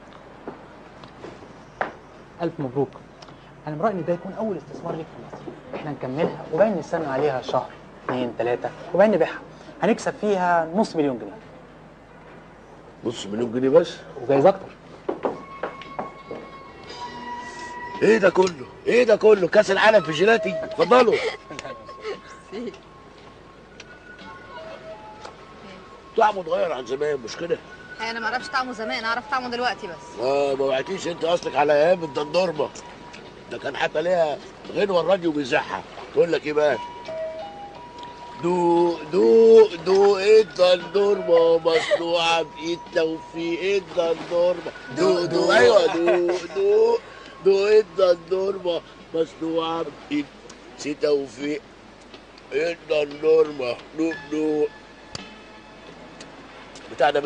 ألف مبروك. أنا من رأيي إن ده يكون أول استثمار ليك في مصر. إحنا نكملها وبعدين نستنى عليها شهر 2 3 وبعدين نبيعها. هنكسب فيها نص مليون جنيه. نص مليون جنيه بس؟ وجايز أكتر. إيه ده كله؟ إيه ده كله؟ كأس العالم في جيلاتي؟ اتفضلوا. طعمه اتغير عن زمان مش كده؟ انا ما اعرفش طعمه زمان، اعرف طعمه دلوقتي بس. ما وعيتيش انت اصلك على ايام الدندورمه. ده كان حتى ليها غنوه الراديو بيذاعها تقول لك ايه بقى؟ دو الدندورمه مصنوعه بايد توفيق الدندورمه. دو ايوه دو الدندورمه مصنوعه بايد سي توفيق الدندورمه. دو بتاع ده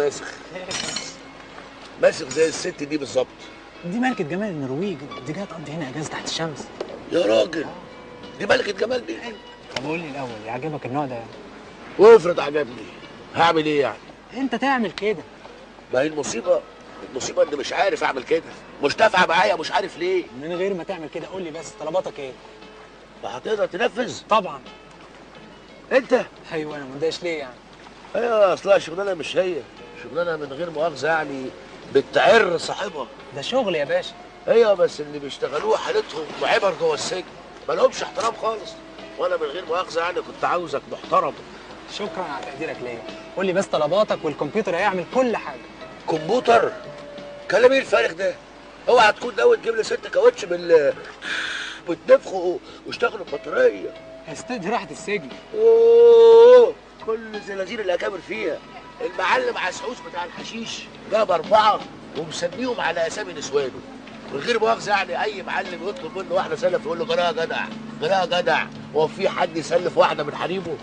ماسخ زي الست دي بالظبط. دي ملكة جمال النرويج، دي جايه تقضي هنا اجازه تحت الشمس. يا راجل دي ملكة جمال دي؟ طب قول لي الاول يعجبك النوع ده يعني؟ وافرض عجبني هعمل ايه يعني؟ انت تعمل كده. ما هي المصيبة اني مش عارف اعمل كده، مش نافعة معايا مش عارف ليه. من غير ما تعمل كده قول لي بس طلباتك ايه؟ فهتقدر تنفذ؟ طبعا. انت؟ ايوه انا متضايقش ليه يعني؟ ايوه اصلها شغلانة مش هي، شغلانة من غير مؤاخذة يعني بتعر صاحبها. ده شغل يا باشا. ايوه بس اللي بيشتغلوه حالتهم معبر جوه السجن، ما لهمش احترام خالص، وانا من غير مؤاخذة يعني كنت عاوزك محترم. شكرا على تقديرك ليا، قول لي بس طلباتك والكمبيوتر هيعمل كل حاجة. كمبيوتر؟ كلام ايه الفارغ ده؟ اوعى تكون ناوي تجيب لي 6 كاوتش بالنفخ واشتغلوا ببطارية. هستدي راحة السجن. اوه كل زلازل الاكابر فيها. المعلم عسعوس بتاع الحشيش جاب 4 ومسميهم على اسامي نسوانه. من غير مؤاخذة يعني اي معلم يطلب منه واحدة سلف يقول له جراها جدع جراها جدع. هو في حد يسلف واحدة من حريمه؟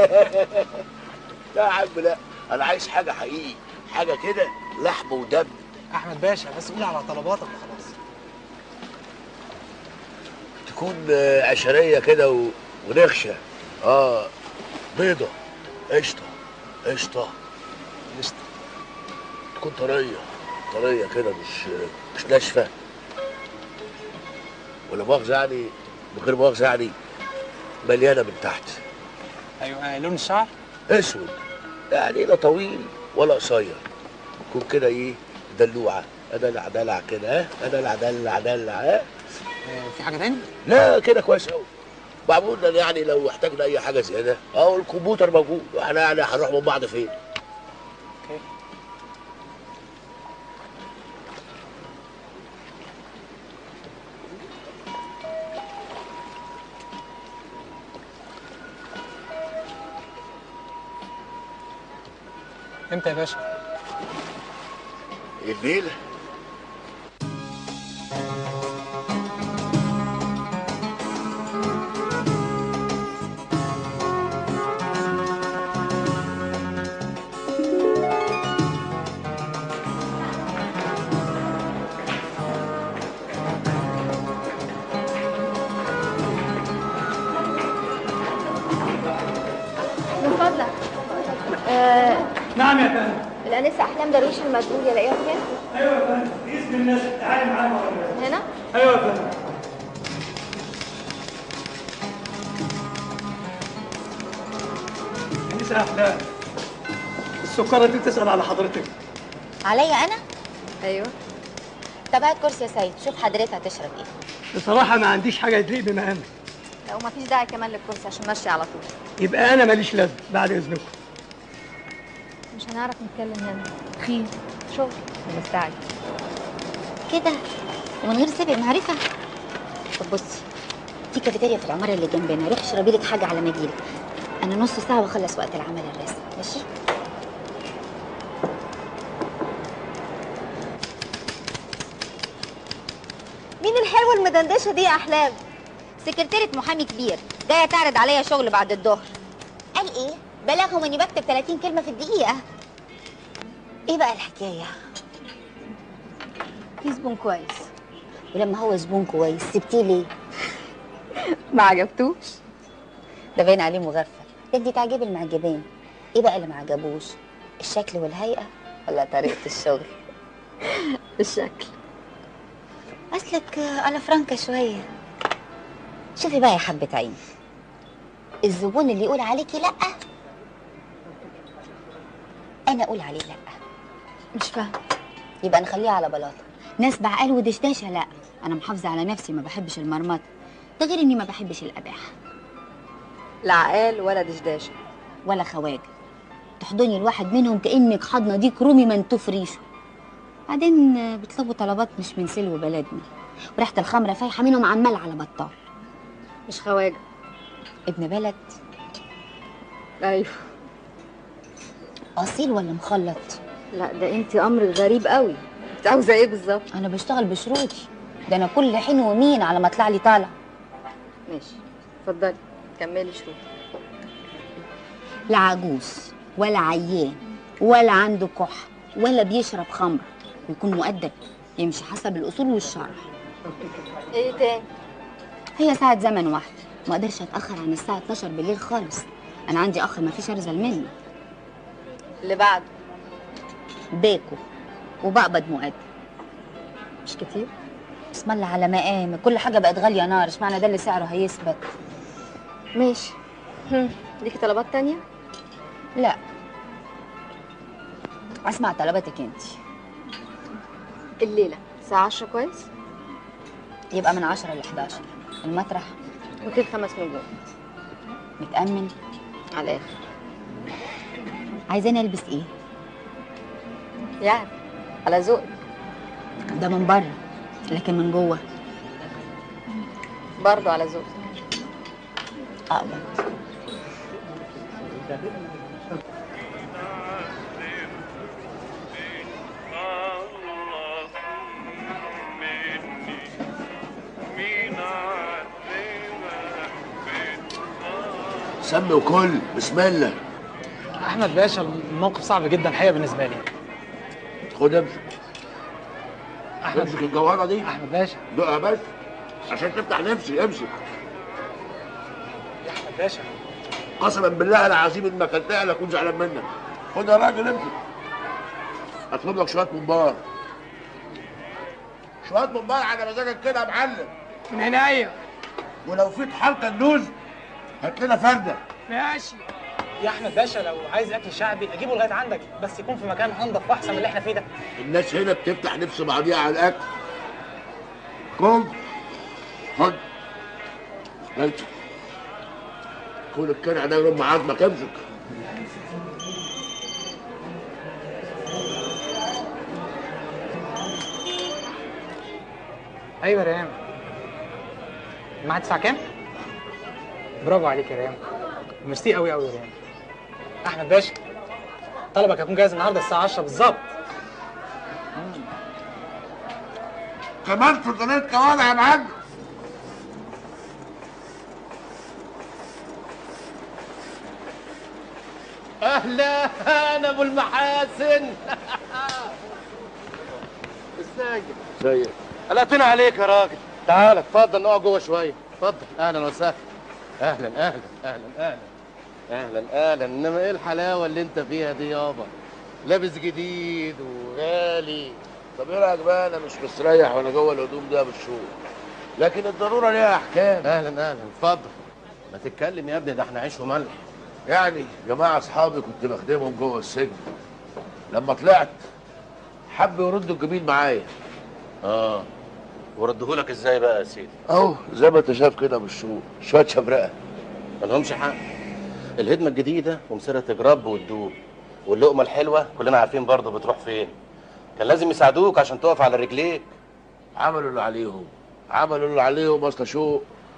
لا يا عم لا، انا عايز حاجة حقيقي، حاجة كده لحم ودم. احمد باشا بس قول على طلباتك وخلاص. تكون عشرية كده ونخشة. بيضة قشطة قشطة قشطة. تكون طرية كده مش ناشفة. ولا مؤاخذة يعني من غير مؤاخذة يعني مليانة من تحت. ايوه لون الشعر؟ اسود يعني لا طويل ولا قصير، يكون كده ايه دلوعة دلع كده. دلع. في حاجة تاني؟ لا كده كويس قوي. معمول يعني لو احتاجنا اي حاجة زيادة الكمبيوتر موجود، واحنا يعني هنروح من بعض فين؟ اوكي. امتى يا باشا؟ الليلة. من فضلك. نعم يا فندم. الأنسة أحلام درويش المسؤول يلاقيها فين؟ ايوه يا فندم، باسم الناس تعالي معانا. هنا؟ ايوه يا فندم. أنسة أحلام، السكرة دي بتسأل على حضرتك. عليا أنا؟ ايوه. طب هات كرسي يا سيد، شوف حضرتها تشرب إيه. بصراحة ما عنديش حاجة تليق بمقامك. لو ما فيش داعي كمان للكرسي عشان ماشي على طول. يبقى أنا ماليش لازمة بعد إذنكم. مش هنعرف نتكلم هنا. خير شغل مستعجل كده ومن غير سابق معرفة. طب بصي، في كافيتيريا في العمارة اللي جنبنا، روحي اشربي لك حاجة على ما اجيلك. أنا نص ساعة وأخلص وقت العمل الرسمي، ماشي؟ مين الحلوة المدندشة دي يا أحلام؟ سكرتيرة محامي كبير جاية تعرض عليا شغل بعد الظهر. قال إيه؟ بلغهم إني بكتب 30 كلمة في الدقيقة. إيه بقى الحكاية؟ في زبون كويس، ولما هو زبون كويس سبتيه ليه؟ ما عجبتوش؟ ده باين عليه مغفل. انتي تعجبي المعجبين. ايه بقى اللي ما عجبوش؟ الشكل والهيئة ولا طريقة الشغل؟ الشكل. اصلك على فرانكة شوية. شوفي بقى يا حبة عين، الزبون اللي يقول عليكي لأ أنا أقول عليه لأ. مش فاهمة. يبقى نخليها على بلاطة، ناس بعقل ودشداشة. لأ أنا محافظة على نفسي، ما بحبش المرمطة، ده غير إني ما بحبش القباحة. لا عقال ولا دشداشة ولا خواجة. تحضني الواحد منهم كانك حاضنه ديك رومي منتوف ريشه. بعدين بيطلبوا طلبات مش من سلو بلدنا، وريحه الخمره فايحه منهم عمال على بطال. مش خواجه، ابن بلد. ايوه. اصيل ولا مخلط؟ لا ده انت امرك غريب قوي. انت عاوزه ايه بالظبط؟ انا بشتغل بشروطي، ده انا كل حين ومين على ما اطلع لي طالع. ماشي، اتفضلي كملي شروطك. لا عجوز ولا عيان ولا عنده كحه ولا بيشرب خمر، ويكون مؤدب يمشي حسب الاصول والشرع. ايه تاني؟ هي ساعه زمن واحده، ما اقدرش اتاخر عن الساعه 12 بالليل خالص. انا عندي اخ ما فيش ارزل منه. اللي بعده باكو وبقبض مؤدب. مش كتير؟ بسم الله على مقام، كل حاجه بقت غاليه نار، اشمعنى ده اللي سعره هيثبت؟ ماشي. ليكي طلبات تانية؟ لا، اسمع طلباتك انت. الليله الساعه 10 كويس؟ يبقى من 10 ل 11. المطرح اوتيل 5 نجوم. متأمن على الاخر. عايزاني البس ايه؟ يعني على ذوقك. ده من بره، لكن من جوه برضه على ذوقك. اقبض. سمي وكل بسم الله. احمد باشا الموقف صعب جدا الحقيقه بالنسبه لي. خد امسك. امسك الجوهره دي. احمد باشا دقها بس عشان تفتح نفسي. امسك يا احمد باشا. قسما بالله العظيم ان ما اكلتها لاكون زعلان منك. خد يا راجل امسك. اطلب لك شويه ممبار. شويه ممبار على مزاجك كده يا معلم. من عينيا. ولو فيك حلقه النوز هات لنا فرده. ماشي. يا احمد باشا لو عايز اكل شعبي اجيبه لغايه عندك، بس يكون في مكان انضف واحسن من اللي احنا فيه ده. الناس هنا بتفتح نفس بعضيها على الاكل. كل خد امسك. كل الكرع ده يرم عظمك. امسك. ايوه يا ريان. الميعاد الساعه كام؟ برافو عليك يا ريان، ميرسي قوي قوي يا ريان. احمد باشا طلبك هيكون جاهز النهارده الساعه 10 بالظبط. كمان فطرية كوارع يا معلم. اهلا انا ابو المحاسن. ازيك؟ قلقتنا عليك يا راجل. تعال اتفضل نقعد جوه شويه. اتفضل. اهلا وسهلا. اهلا اهلا اهلا اهلا اهلا اهلا. انما ايه الحلاوه اللي انت فيها دي يابا؟ لابس جديد وغالي. طب ايه رايك بقى؟ انا مش مستريح وانا جوه الهدوم ده بالشغل، لكن الضروره ليها احكام. اهلا اهلا. اتفضل. ما تتكلم يا ابني، ده احنا عيش وملح. يعني جماعه اصحابي كنت بخدمهم جوه السجن، لما طلعت حبوا يردوا الجميل معايا. وردهولك ازاي بقى يا سيدي؟ اهو زي ما انت شايف كده بالشغل، شويه شبرقه. مالهمش حق. الهدمه الجديده ومسيره تجرب وتدوب، واللقمه الحلوه كلنا عارفين برضه بتروح فين. كان لازم يساعدوك عشان تقف على رجليك. عملوا اللي عليهم، عملوا اللي عليهم. اصل شو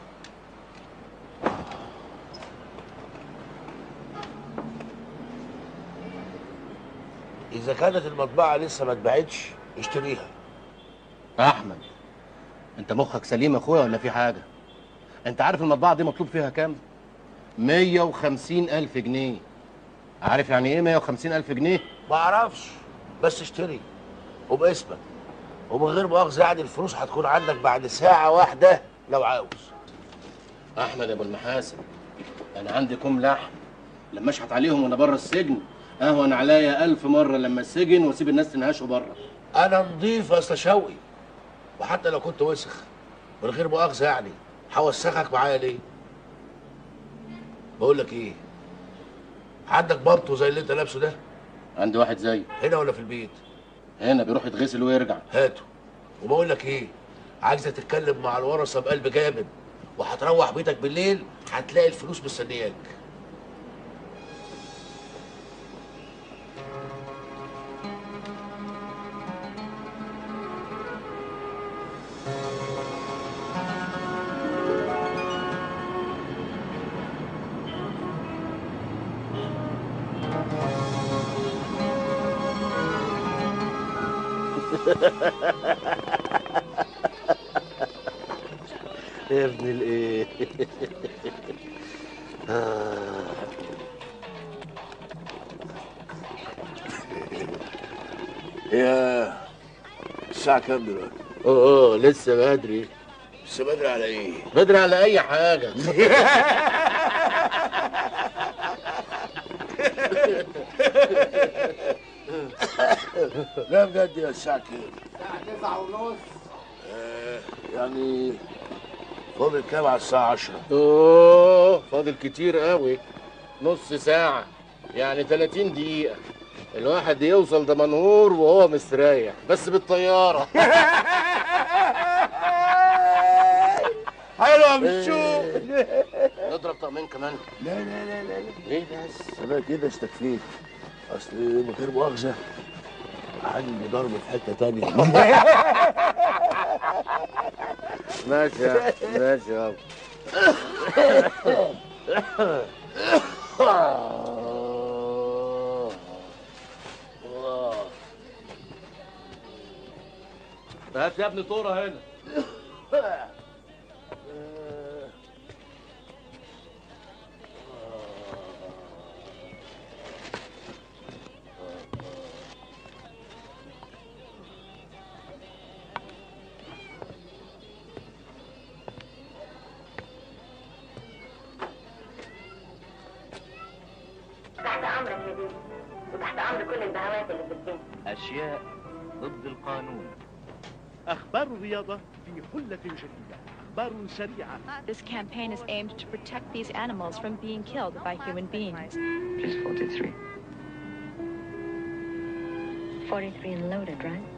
اذا كانت المطبعه لسه ما اتباعتش اشتريها. احمد انت مخك سليم يا اخويا ولا في حاجه؟ انت عارف المطبعه دي مطلوب فيها كام؟ 150,000 جنيه. عارف يعني ايه 150,000 جنيه؟ ما اعرفش، بس اشتري وباسمك ومن غير مؤاخذه. يعني الفلوس هتكون عندك بعد ساعه واحده لو عاوز. احمد يا ابو المحاسن، انا عندي كوم لحم لما اشحت عليهم وانا بره السجن اهون عليا 1000 مره لما السجن واسيب الناس تنهشوا بره. انا نضيف يا اسطى شوقي، وحتى لو كنت وسخ من غير مؤاخذه يعني هوسخك معايا ليه؟ بقول لك ايه، عندك بلطو زي اللي انت لابسه ده؟ عندي واحد زيه. هنا ولا في البيت؟ هنا بيروح يتغسل ويرجع. هاته. وبقول لك ايه، عايزك تتكلم مع الورثه بقلب جامد، وهتروح بيتك بالليل هتلاقي الفلوس مستنياك. يا ابن الايه. يا الساعة كام دلوقتي؟ لسه بدري. لسه بدري على ايه؟ بدري على أي حاجة. لا بجد يا الساعة كام؟ الساعة 9:30. يعني فاضل كام على الساعة 10؟ فاضل كتير قوي. نص ساعة، يعني 30 دقيقة. الواحد يوصل دمنهور وهو مستريح، بس بالطيارة. حلوة بالشوق. نضرب طقمين كمان. لا لا لا لا لا. ليه بس؟ أنا كده استكفيت. أصل من غير مؤاخذة عندي ضرب في حتة تانية. ماشي ماشي يابا. هات يا ابني طورة هنا. تحت امرك يا بيه، وتحت امر كل البهوات اللي في الدنيا. أشياء ضد القانون. أخبار الرياضة في حلة جديدة. أخبار سريعة. This campaign is aimed to protect these animals from being killed by human beings. Please 43. 43 and loaded, right?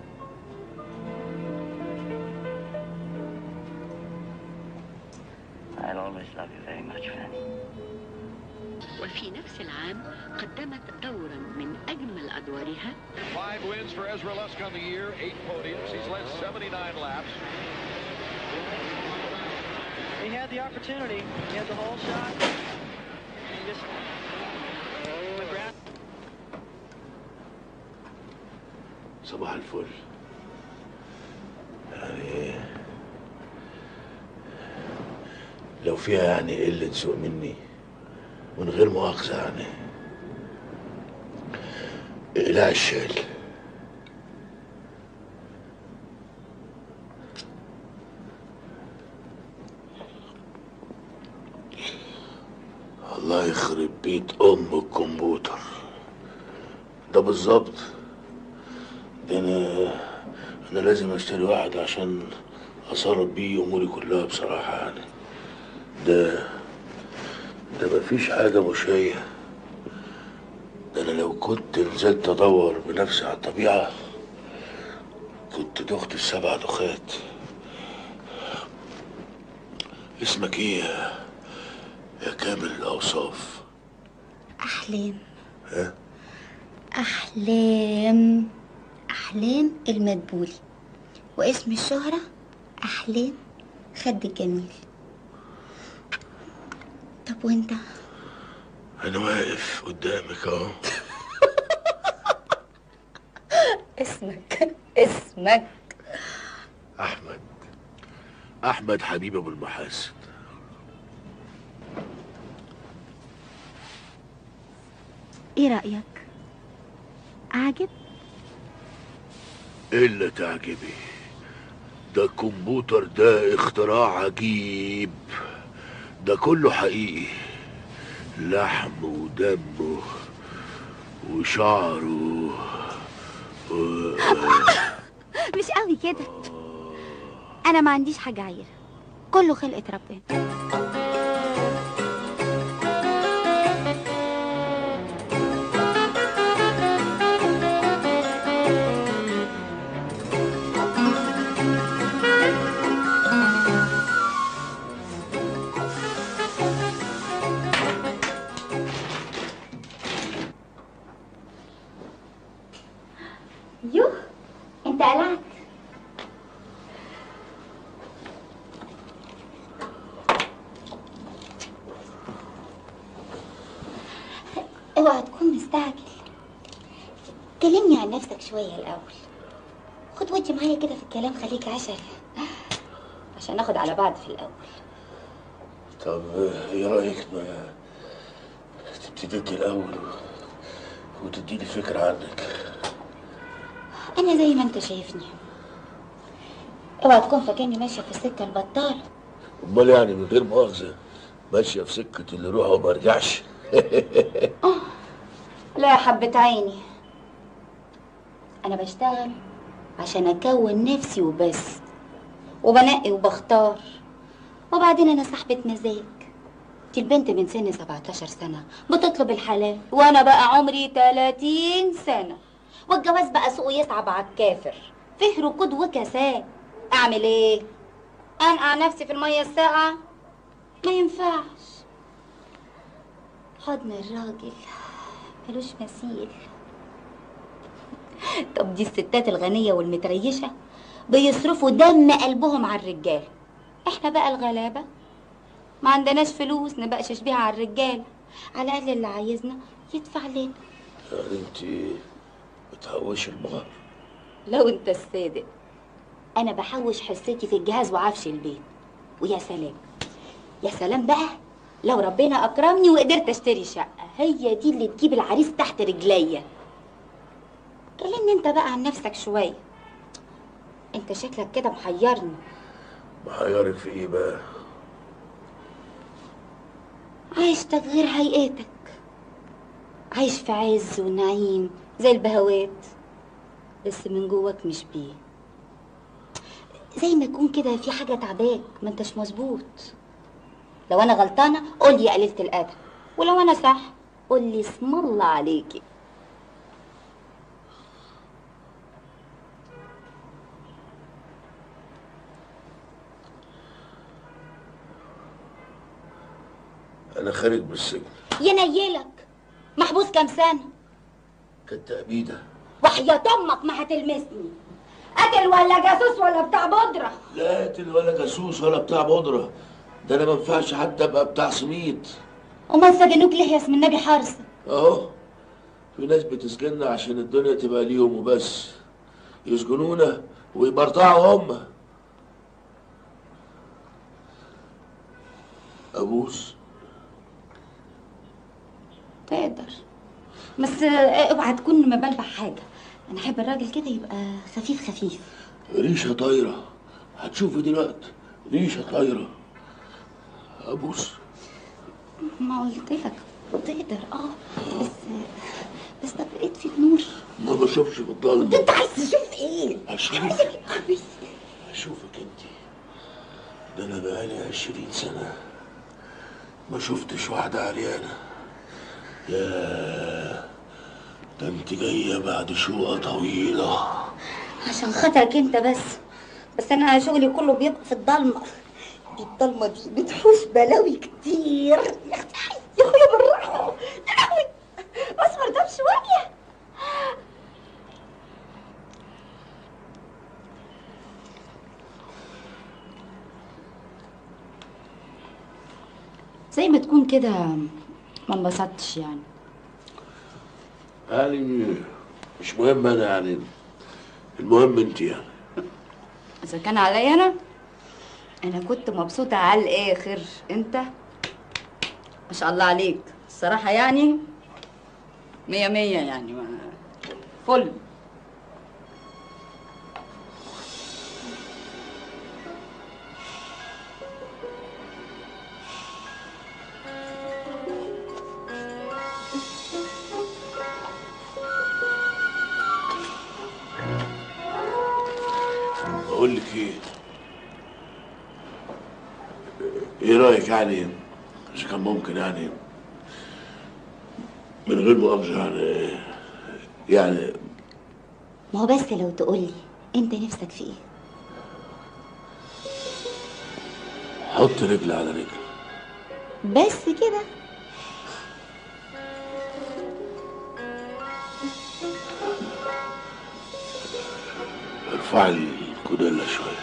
I'll always love you very much, Fanny. وفي نفس العام قدمت دورا من أجمل أدوارها. 5 wins for Ezra Lusk on the year, 8 podiums. He's led 79 laps. He had the opportunity. He had the whole shot. He just صباح الفل. يعني لو فيها يعني قلة ذوق مني من غير مؤاخذة يعني اقلع الشال. الله يخرب بيت الكمبيوتر ده بالظبط. ده انا لازم اشتري واحد عشان اصرف بيه اموري كلها بصراحة يعني. ده مفيش حاجة مش هي. ده انا لو كنت نزلت ادور بنفسي على الطبيعة كنت دخت السبع دخات. اسمك ايه يا كامل الاوصاف؟ أحلام. ها؟ أحلام المدبولي، واسم الشهرة أحلام خد الجميل. طب وانت؟ انا واقف قدامك اهو. اسمك احمد حبيب ابو المحاسن. ايه رأيك؟ عاجب؟ الا تعجبي. ده الكمبيوتر ده اختراع عجيب. ده كله حقيقي، لحم ودمه وشعره مش قوي كده. انا ما عنديش حاجة عيرة، كله خلقة ربنا. يوه انت قلعت. اوعى تكون مستعجل. كلمني عن نفسك شوية الأول، خد ودي معايا كده في الكلام، خليك عشري عشان ناخد على بعض في الاول. طب ايه رايك ما تبتدي انت الاول وتديني فكره عنك؟ انا زي ما انت شايفني، اوعى تكون فاكرني ماشيه في السكه البطاله. امال يعني من غير مؤاخذه ماشيه في سكه اللي روحه وما رجعش؟ لا يا حبة عيني، انا بشتغل عشان اكون نفسي وبس، وبنقي وبختار، وبعدين انا صاحبة مزاج. دي البنت من سن 17 سنة بتطلب الحلال، وانا بقى عمري 30 سنة، والجواز بقى سوقه يصعب على الكافر، فيه ركود وكساد. اعمل ايه؟ انقع نفسي في المية الساقعة؟ ما ينفعش. حضن الراجل ملوش مثيل. طب دي الستات الغنية والمتريشة بيصرفوا دم قلبهم على الرجال، احنا بقى الغلابة ما عندناش فلوس نبقشش بيها على الرجال، على الاقل اللي عايزنا يدفع لنا. يعني انت بتهوشي المهر؟ لو انت الصادق، انا بحوش حصتي في الجهاز وعفش البيت. ويا سلام يا سلام بقى لو ربنا اكرمني وقدرت اشتري شقه، هي دي اللي تجيب العريس تحت رجليا. كلمني انت بقى عن نفسك شويه، انت شكلك كده محيرني. محيرك في ايه بقى؟ عايشتك غير هيئتك، عايش في عز ونعيم زي البهوات، بس من جواك مش بيه. زي ما يكون كده في حاجه تعباك، ما انتش مظبوط. لو انا غلطانه قول لي يا قليله الادب، ولو انا صح قول لي اسم الله عليكي. انا خارج من السجن. ينيلك محبوس كام سنه؟ كانت تأبيدة. وحياة امك ما هتلمسني. قاتل ولا جاسوس ولا بتاع بودره؟ لا قاتل ولا جاسوس ولا بتاع بودره، ده انا ما ينفعش حتى ابقى بتاع سميد. امال سجنوك ليه يا اسم النبي حارسه؟ اهو في ناس بتسجننا عشان الدنيا تبقى ليهم وبس، يسجنونا ويبرطعوا هم. ابوس؟ تقدر، بس اوعى تكون مبلبع حاجه. انا احب الراجل كده يبقى خفيف خفيف. ريشه طايره، هتشوفي دلوقتي ريشه طايره. ابوس؟ ما قلت لك تقدر. بس طب ايه في النور؟ ما بشوفش في الضلمه. انت عايز تشوف ايه؟ هشوفك انت. ده انا بقالي 20 سنه ما شفتش واحده عريانه. يا ده انت جايه بعد شوقه طويله. عشان خاطرك انت بس انا شغلي كله بيبقى في الضلمه. دي الضلمه دي بتحوش بلاوي كتير. يا اختي يا اخويا بالراحه، يا لهوي اصبر طب شويه. زي ما تكون كده ما انبسطتش يعني مش مهم انا يعني، المهم انت يعني. اذا كان عليا انا كنت مبسوطه على الاخر. انت ما شاء الله عليك الصراحه يعني 100 100 يعني فل. بقول لك ايه رايك يعني اذا كان ممكن يعني من غير مؤاخذه يعني ما هو بس لو تقولي انت نفسك في ايه؟ حط رجل على رجل بس كده. ارفعي الكوديلا شويه.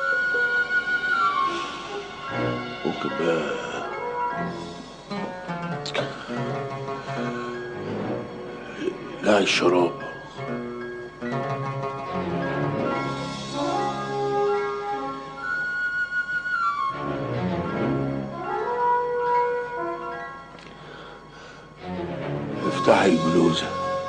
ممكن بقى لا الشراب. افتحي البلوزة.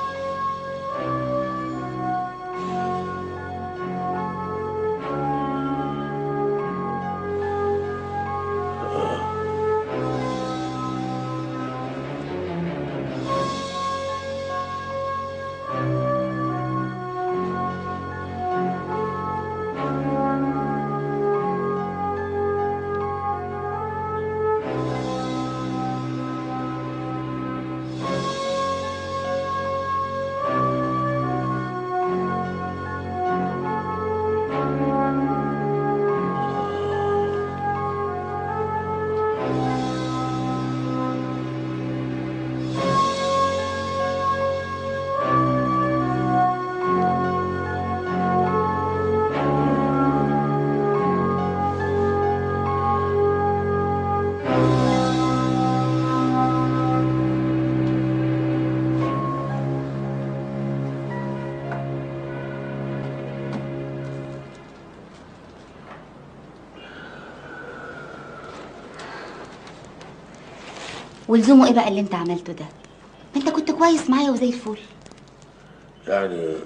ولزومه ايه بقى اللي انت عملته ده؟ ما انت كنت كويس معايا وزي الفل. يعني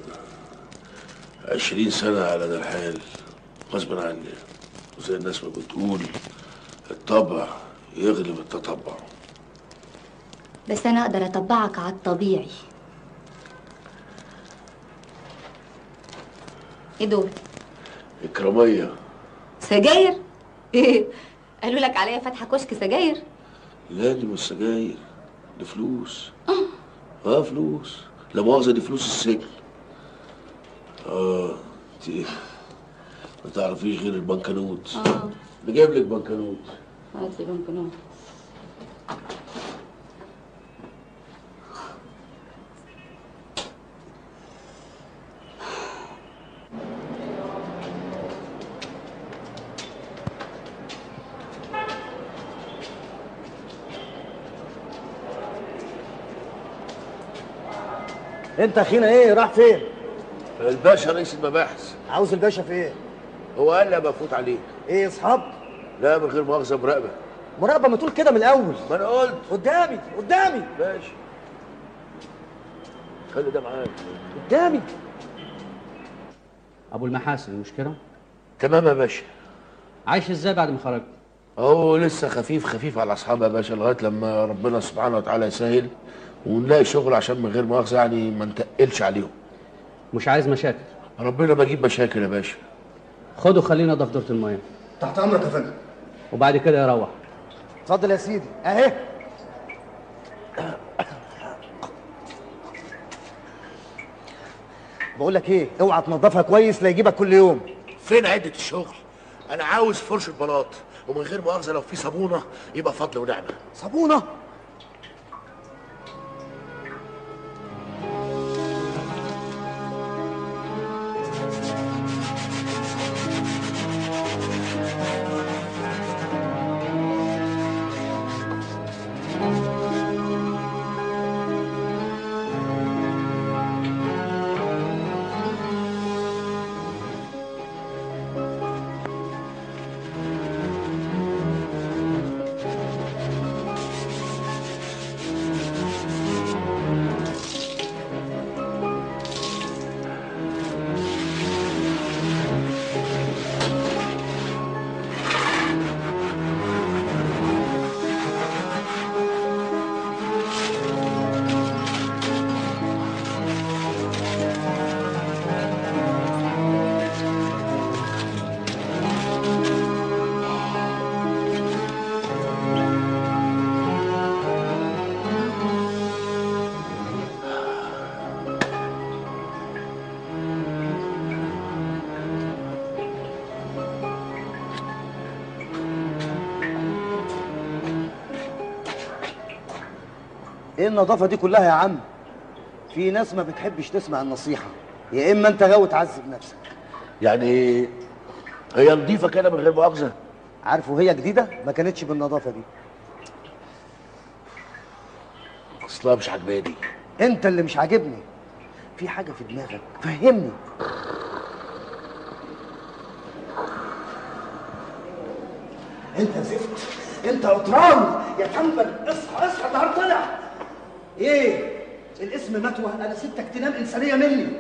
20 سنة على ده الحال غصب عني، وزي الناس ما بتقول الطبع يغلب التطبع. بس انا اقدر اطبعك على الطبيعي. ايه دول؟ إكرامية. سجاير؟ ايه؟ قالوا لك عليا فاتحة كشك سجاير؟ لا دي مش سجاير، دي فلوس. فلوس. لا مؤاخذة دي فلوس السجن. انت ما تعرفيش غير البنكنوت. بجيب لك بنكنوت. هات لي بنكنوت. انت اخينا ايه؟ راح فين؟ الباشا رئيس المباحث. عاوز الباشا في ايه؟ هو قال لي ابقى افوت عليه. ايه اصحاب؟ لا من غير مؤاخذه مراقبه. مراقبه؟ ما تقول كده من الاول. ما انا قلت قدامي قدامي. ماشي. خلي ده معاك. قدامي. ابو المحاسن المشكله؟ تمام يا باشا. عايش ازاي بعد ما خرجت؟ اهو لسه خفيف خفيف على اصحابي يا باشا لغايه لما ربنا سبحانه وتعالى يسهل ونلاقي شغل عشان من غير مؤاخذه يعني ما نتقلش عليهم. مش عايز مشاكل. ربنا ما يجيب مشاكل يا باشا. خده خلينا نضف دورة الميه. تحت امرك يا فندم. وبعد كده يروح. اتفضل يا سيدي اهي. بقول لك ايه، اوعى تنضفها كويس لا يجيبك كل يوم. فين عده الشغل؟ انا عاوز فرشه بلاط ومن غير مؤاخذه لو في صابونه يبقى فضل ونعمه. صابونه؟ ايه النظافه دي كلها يا عم؟ في ناس ما بتحبش تسمع النصيحه، يا اما انت غاوي تعذب نفسك. يعني هي نظيفه كده من غير مؤاخذه؟ عارف وهي جديده ما كانتش بالنظافه دي. اصلها مش عجباني. انت اللي مش عاجبني. في حاجه في دماغك، فهمني. انت زفت، انت عطران يا تنبل. اصحى اصحى، النهار طلع. ايه الاسم متوه؟ انا سبتك تنام انسانيه مني.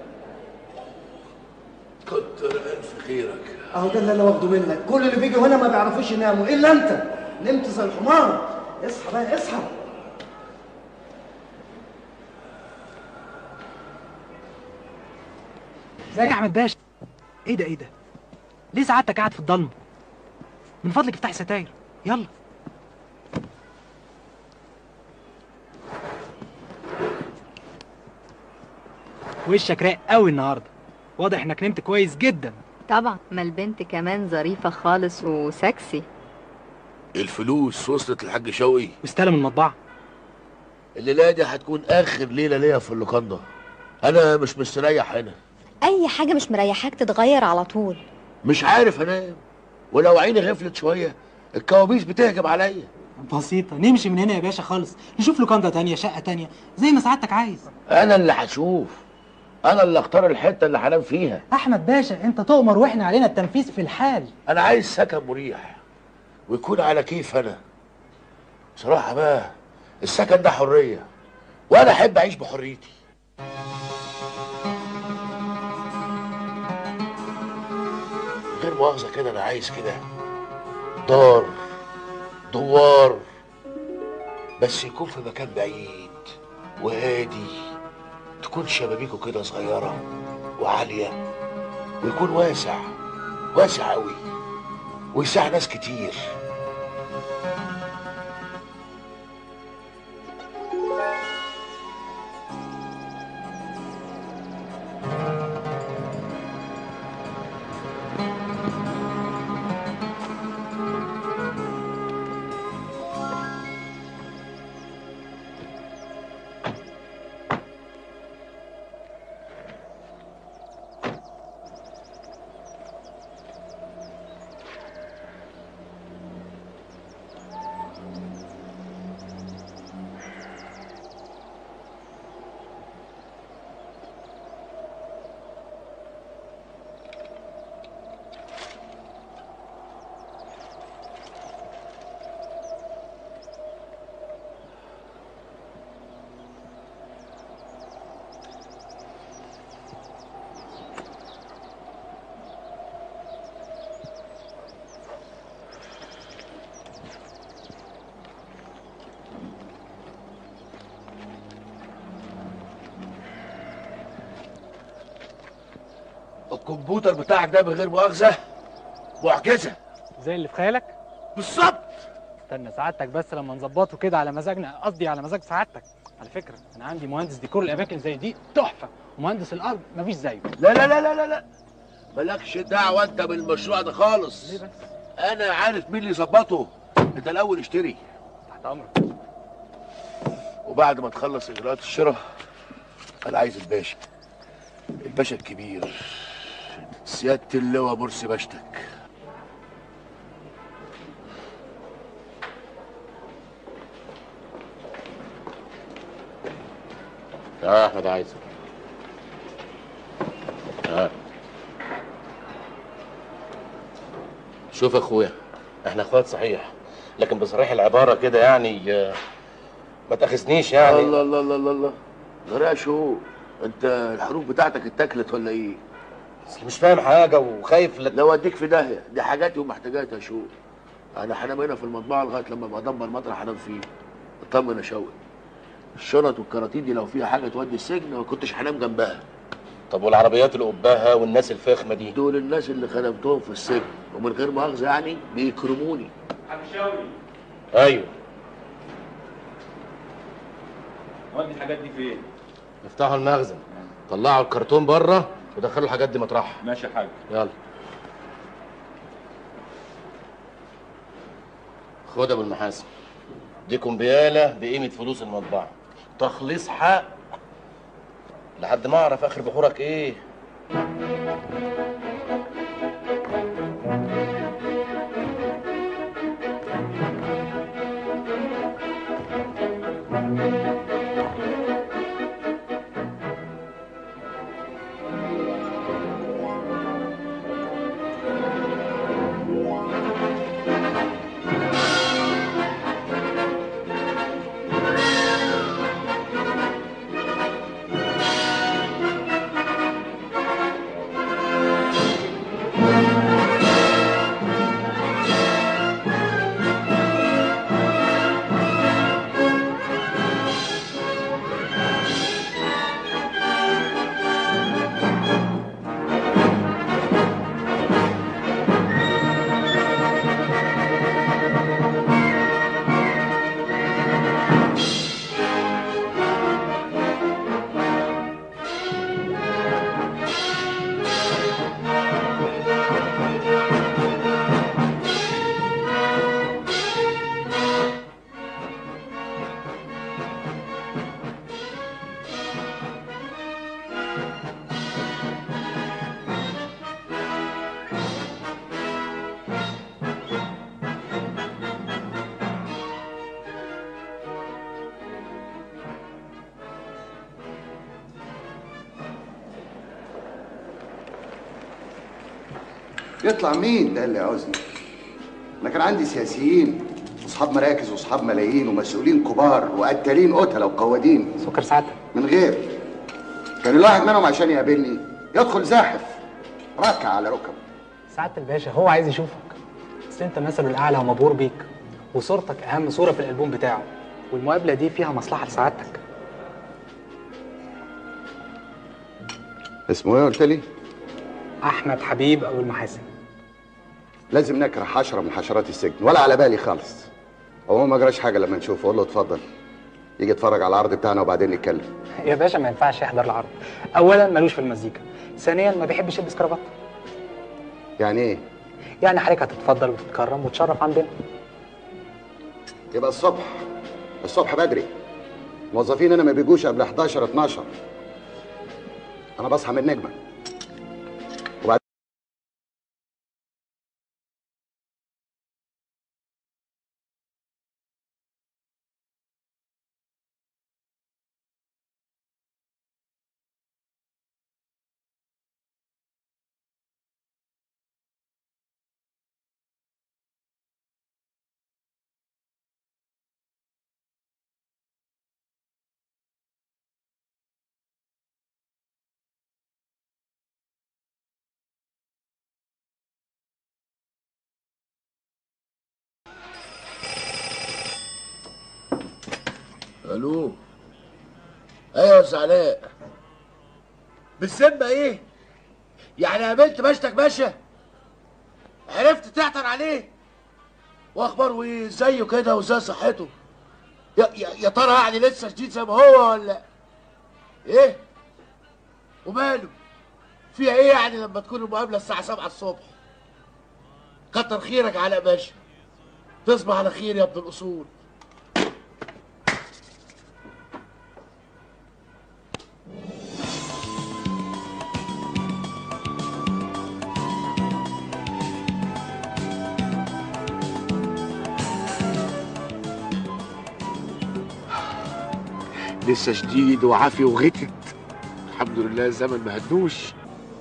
كتر الف خيرك. اهو ده اللي انا واخده منك. كل اللي بيجي هنا ما بيعرفوش يناموا الا انت. نمت زي الحمار. اصحى بقى اصحى. ازيك يا احمد باشا؟ ايه ده ايه ده؟ ليه سعادتك قاعد في الضلمه؟ من فضلك افتحي ستاير، يلا. وشك رايق قوي النهارده، واضح انك نمت كويس جدا. طبعا، ما البنت كمان ظريفة خالص وسكسي. الفلوس وصلت للحاج شوقي واستلم المطبعة. الليله دي هتكون اخر ليله ليا في اللوكاندا. انا مش مستريح هنا. اي حاجه مش مريحاك تتغير على طول. مش عارف انام، ولو عيني غفلت شويه الكوابيس بتهجم عليا. بسيطة، نمشي من هنا يا باشا خالص، نشوف لوكاندا تانية، شقة تانية، زي ما سعادتك عايز. انا اللي هشوف، انا اللي اختار الحته اللي هنام فيها. احمد باشا انت تؤمر واحنا علينا التنفيذ في الحال. انا عايز سكن مريح ويكون على كيف. انا بصراحه بقى السكن ده حريه، وانا احب اعيش بحريتي. غير مؤاخذه كده، انا عايز كده دار دوار، بس يكون في مكان بعيد وهادي، تكون شبابيكه كده صغيره وعاليه، ويكون واسع واسع قوي ويسع ناس كتير. الكمبيوتر بتاعك ده بغير مؤاخذه معجزه. زي اللي في خيالك؟ بالظبط. استنى سعادتك بس لما نظبطه كده على مزاجنا، قصدي على مزاج سعادتك. على فكرة انا عندي مهندس ديكور الاماكن زي دي تحفة، ومهندس الارض مفيش زيه. لا لا لا لا لا، مالكش دعوه انت بالمشروع ده خالص. ليه بس؟ انا عارف مين اللي يظبطه. انت الاول اشتري. تحت امرك. وبعد ما تخلص اجراءات الشراء انا عايز الباشا، الباشا الكبير، سيادة اللواء مرسي باشتك. يا احمد عايزك. شوف يا اخويا، احنا اخوات صحيح، لكن بصريح العباره كده يعني ما تاخذنيش يعني. الله الله الله الله الله، غرقة شو؟ انت الحروف بتاعتك اتاكلت ولا ايه؟ اصل مش فاهم حاجه وخايف لو اديك في داهيه، دي حاجاتي ومحتاجاتي يا شو. انا هنام هنا في المطبعه لغايه لما ابقى ادمر مطرح هنام فيه. اطمن يا شوقي، الشنط والكراتين دي لو فيها حاجه تودي السجن ما كنتش هنام جنبها. طب والعربيات اللي قباها والناس الفخمه دي؟ دول الناس اللي خدمتهم في السجن، ومن غير مؤاخذه يعني بيكرموني. حاج شوقي. ايوه. ودي الحاجات دي فين؟ افتحوا المخزن، طلعوا الكرتون بره ودخلوا الحاجات دي مطرحها. ماشي يا حاج. يلا. خد يا ابو المحاسن، دي كمبياله بقيمه فلوس المطبعه، تخليص حق لحد ما اعرف اخر بحورك ايه. يطلع مين ده اللي عاوزني؟ انا كان عندي سياسيين واصحاب مراكز واصحاب ملايين ومسؤولين كبار وقتالين قتله وقوادين. سكر سعادتك من غير كان الواحد منهم عشان يقابلني يدخل زاحف ركع على ركب. سعاده الباشا هو عايز يشوفك، اصل انت مثله الاعلى ومبهور بيك، وصورتك اهم صوره في الالبوم بتاعه، والمقابله دي فيها مصلحه لسعادتك. اسمه ايه قلت لي؟ احمد حبيب ابو المحاسن. لازم نكره حشره من حشرات السجن، ولا على بالي خالص. هو ما جراش حاجه لما نشوفه. قول له اتفضل يجي يتفرج على العرض بتاعنا وبعدين نتكلم. يا باشا ما ينفعش يحضر العرض، اولا ملوش في المزيكا، ثانيا ما بيحبش يلبس كرافات. يعني ايه؟ يعني حضرتك هتتفضل وتتكرم وتشرف عندنا. يبقى الصبح بدري. الموظفين هنا ما بيجوش قبل 11 12. انا بصحى من النجمه وبعد الو. ايوه يا علاء. بالذمه ايه؟ يعني قابلت باشتك باشا؟ عرفت تعطر عليه؟ واخباره ايه؟ ازاي كده وازاي صحته؟ يا ترى يعني لسه شديد زي ما هو ولا ايه؟ وماله؟ فيها ايه يعني لما تكون المقابله الساعه 7 الصبح؟ كتر خيرك يا علاء باشا. تصبح على خير يا ابن الاصول. لسه شديد وعافي وغتت. الحمد لله الزمن ما هدوش.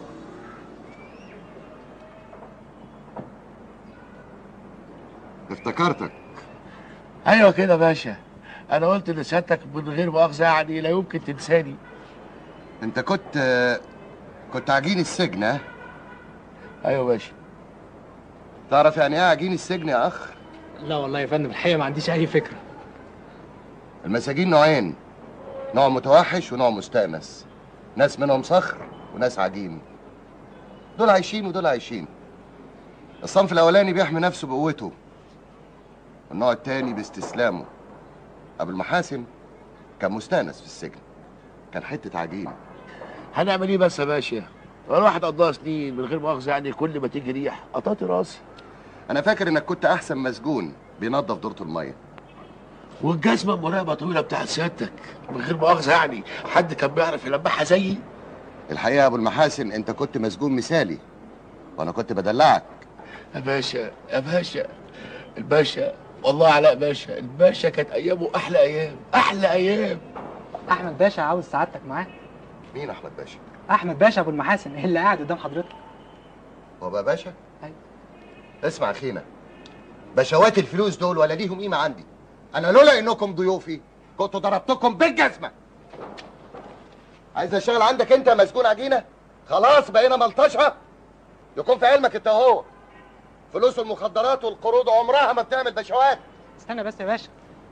افتكرتك. ايوه كده يا باشا. انا قلت لسيادتك من غير مؤاخذه يعني لا يمكن تنساني. انت كنت عجين السجن ها؟ ايوه يا باشا. تعرف يعني ايه عجين السجن يا اخ؟ لا والله يا فندم الحقيقه ما عنديش اي فكره. المساجين نوعين، نوع متوحش ونوع مستأنس. ناس منهم صخر وناس عجين. دول عايشين ودول عايشين. الصنف الاولاني بيحمي نفسه بقوته، والنوع التاني باستسلامه. ابو المحاسن كان مستأنس في السجن، كان حته عجين. هنعمل ايه بس يا باشا؟ الواحد قضاها سنين من غير مؤاخذه يعني كل ما تيجي ريح قطعت راسي. انا فاكر انك كنت احسن مسجون بينظف دورة الميه. والجزمه المراقبه طويله بتاعت سيادتك من غير مؤاخذه يعني حد كان بيعرف يلمعها زيي؟ الحقيقه يا ابو المحاسن انت كنت مسجون مثالي، وانا كنت بدلعك. يا باشا يا باشا الباشا، والله علاء باشا، الباشا كانت ايامه احلى ايام، احلى ايام. احمد باشا عاوز سعادتك معاه. مين احمد باشا؟ احمد باشا ابو المحاسن اللي قاعد قدام حضرتك. هو بقى باشا؟ ايوه. اسمع اخينا، باشوات الفلوس دول ولا ليهم قيمه عندي. انا لولا انكم ضيوفي كنت ضربتكم بالجزمه. عايز اشتغل عندك انت يا مسجون عجينه؟ خلاص بقينا ملطشه. يكون في علمك انت وهو فلوس المخدرات والقروض عمرها ما بتعمل باشوات. استنى بس يا باشا،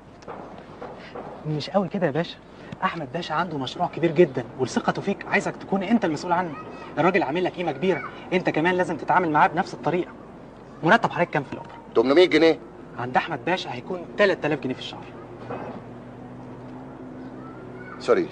مش قوي كده يا باشا. احمد باشا عنده مشروع كبير جدا ولثقته فيك عايزك تكون انت المسؤول عنه. الراجل عامل لك قيمه كبيره، انت كمان لازم تتعامل معاه بنفس الطريقه. مرتب حضرتك كام في الاوبرا؟ 800 جنيه. عند احمد باشا هيكون 3000 جنيه في الشهر. سوري،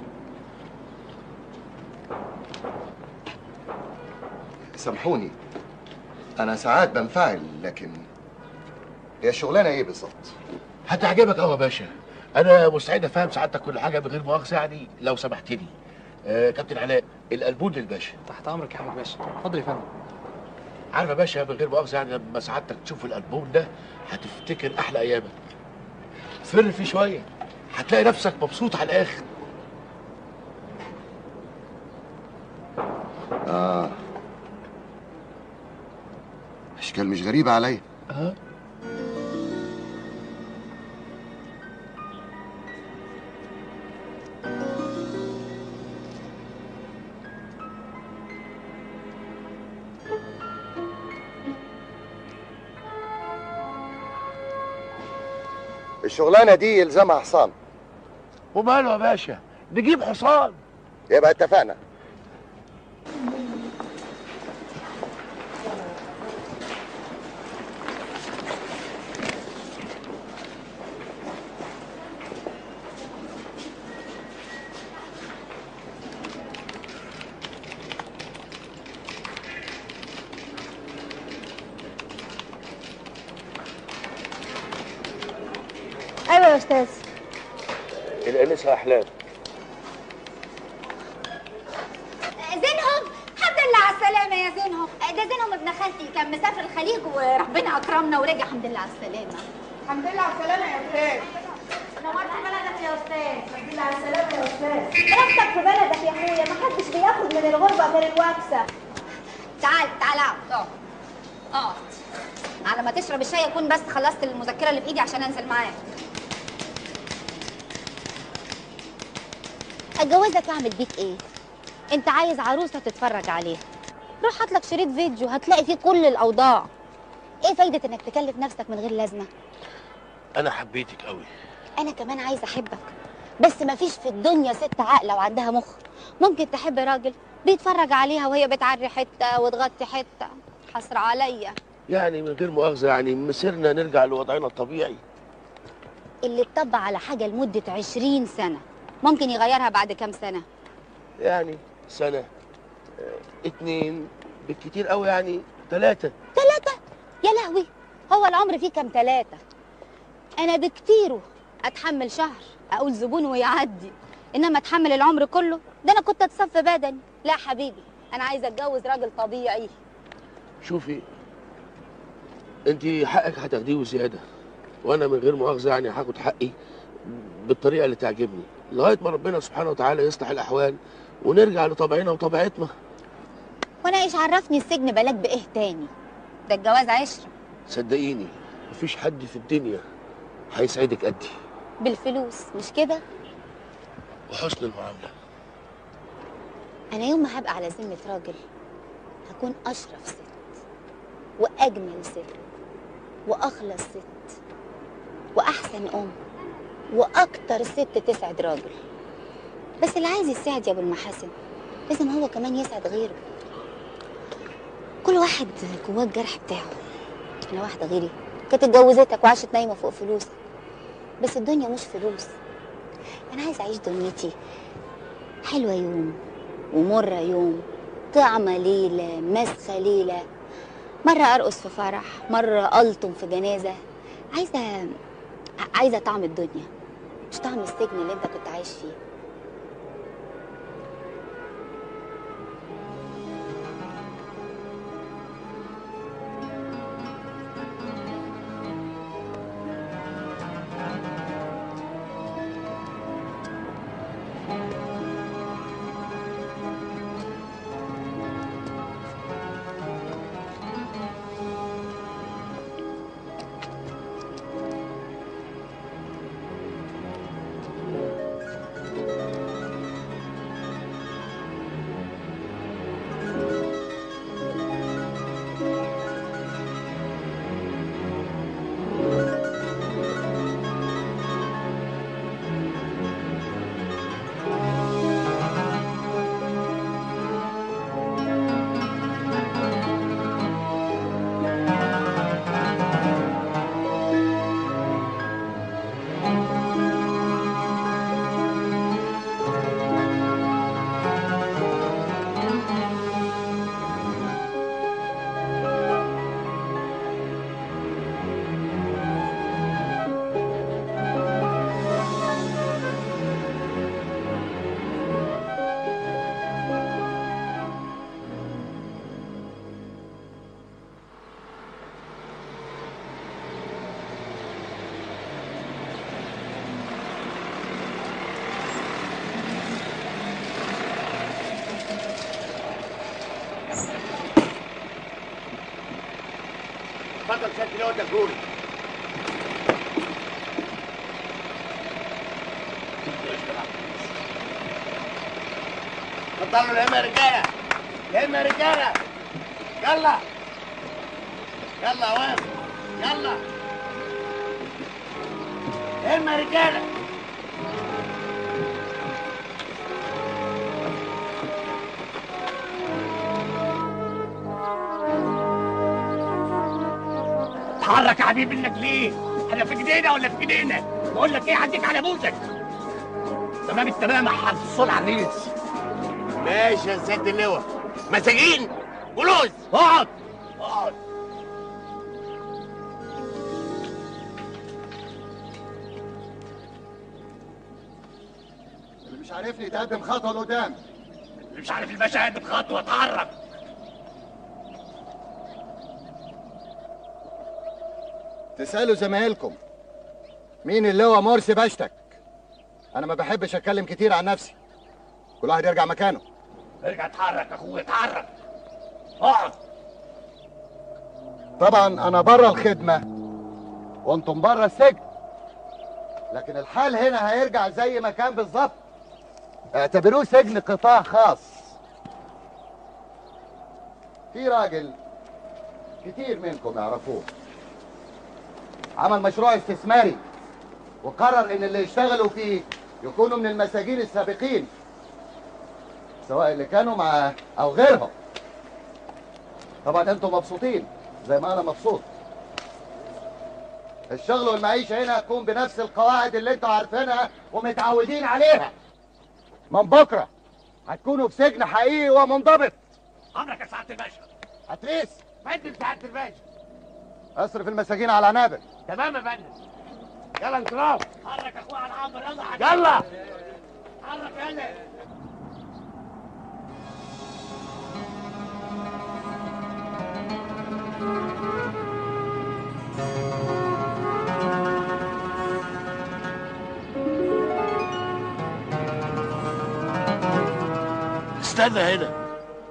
سامحوني انا ساعات بنفعل، لكن هي الشغلانه ايه بالظبط؟ هتعجبك قوي يا باشا. انا مستعد افهم سعادتك كل حاجه من غير مؤاخذه يعني لو سمحت لي. كابتن علاء، القلبون للباشا. تحت امرك يا احمد باشا. اتفضل يا فندم. عارف يا باشا من غير مؤاخذه يعني لما سعادتك تشوف القلبون ده هتفتكر احلى ايامك. سر فيه شويه هتلاقي نفسك مبسوط على الاخر. الاشكال مش غريبه عليا. الشغلانه دي يلزمها حصان. وماله يا باشا، نجيب حصان. يبقى اتفقنا. ايوه يا استاذ. الانسه احلام. زينهم، الحمد لله على السلامة يا زينهم. ده زينهم ابن خالتي كان مسافر الخليج وربنا أكرمنا ورجع الحمد لله على السلامة. الحمد لله على السلامة يا استاذ. نورت بلدك يا استاذ. الحمد لله على السلامة يا استاذ. راحتك في بلدك يا اخويا، ما حدش بياخد من الغربة غير الوكسة. تعال اقعد. اقعد. على ما تشرب الشاي اكون بس خلصت المذكرة اللي في ايدي عشان انزل معاك. اتجوزك واعمل بيك ايه؟ انت عايز عروسه تتفرج عليها، روح هات لك شريط فيديو هتلاقي فيه كل الاوضاع. ايه فايده انك تكلف نفسك من غير لازمه؟ انا حبيتك قوي. انا كمان عايزه احبك، بس مفيش في الدنيا ست عاقله وعندها مخ ممكن تحب راجل بيتفرج عليها وهي بتعري حته وتغطي حته. حسره عليا. يعني من غير مؤاخذه، يعني مسيرنا نرجع لوضعنا الطبيعي. اللي اتطبع على حاجه لمده 20 سنه ممكن يغيرها بعد كام سنه؟ يعني سنة 2 بالكتير قوي، يعني 3. يا لهوي، هو العمر فيه كام 3؟ انا بكتيره اتحمل شهر اقول زبون ويعدي، انما اتحمل العمر كله ده انا كنت اتصف بدني. لا حبيبي، انا عايزه اتجوز راجل طبيعي. شوفي، انت حقك هتاخديه وزياده، وانا من غير مؤاخذه يعني هاخد حقي بالطريقه اللي تعجبني لغايه ما ربنا سبحانه وتعالى يصلح الاحوال ونرجع لطبيعنا وطبيعتنا. وانا ايش عرفني السجن بلاك بايه تاني؟ ده الجواز عشره. صدقيني مفيش حد في الدنيا هيسعدك قدي. بالفلوس مش كده؟ وحسن المعامله. انا يوم ما هبقى على ذمه راجل هكون اشرف ست واجمل ست واخلص ست واحسن ام واكتر ست تسعد راجل. بس اللي عايز يساعد يا ابو المحاسن لازم هو كمان يسعد غيره. كل واحد جواه الجرح بتاعه. انا واحده غيري كانت اتجوزتك وعاشت نايمه فوق فلوسك، بس الدنيا مش فلوس. انا عايز اعيش دنيتي حلوه يوم ومره يوم، طعمه ليله مسخه ليله، مره ارقص في فرح، مره الطم في جنازه. عايزه طعم الدنيا مش طعم السجن اللي انت كنت عايش فيه. اتفضل شكل لو تاكل. اتفضلوا الهمة يا رجالة، الهمة يا رجالة. يلا يلا يا واد، يلا الهمة يا رجالة. اتحرك يا حبيبي منك ليه؟ احنا في جنينه ولا في جنينه؟ بقول لك ايه، هديك على بوزك. تمام التمام يا حاج الصول عريس. ماشي يا سيادة اللواء. مساجين جلوس، اقعد اقعد. اللي مش عارفني يتقدم خطوه لقدام. اللي مش عارف الباشا قدم خطوه اتحرك. تسالوا زمايلكم مين اللواء مرسي باشتك. انا ما بحبش اتكلم كتير عن نفسي. كل واحد يرجع مكانه. ارجع اتحرك يا اخويا، اتحرك. اقعد. طبعا انا بره الخدمه وانتم بره السجن، لكن الحال هنا هيرجع زي ما كان بالظبط. اعتبروه سجن قطاع خاص. في راجل كتير منكم يعرفوه عمل مشروع استثماري وقرر ان اللي يشتغلوا فيه يكونوا من المساجين السابقين، سواء اللي كانوا معاه او غيرهم. طبعا انتم مبسوطين زي ما انا مبسوط. الشغل والمعيشه هنا هتكون بنفس القواعد اللي انتوا عارفينها ومتعودين عليها. من بكره هتكونوا في سجن حقيقي ومنضبط. امرك يا سعاده الباشا. هتريس فندم سعاده الباشا. اصرف المساجين على عنابر. تمام يا فندم. يلا انصراف. اتحرك يا اخويا على العنبر، يلا يا حاج. يلا اتحرك يلا. استنى هنا.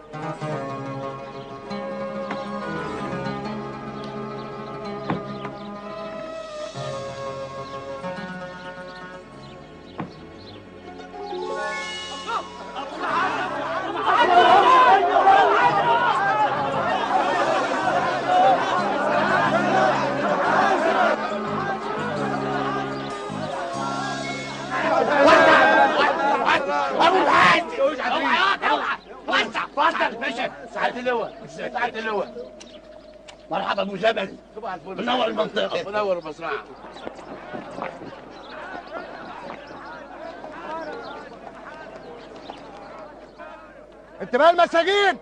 سعاده اللواء، سعاده اللواء. مرحبا ابو جبل. صباح الفل. منور المنطقه. منور المزرعه. انتباه المساجين،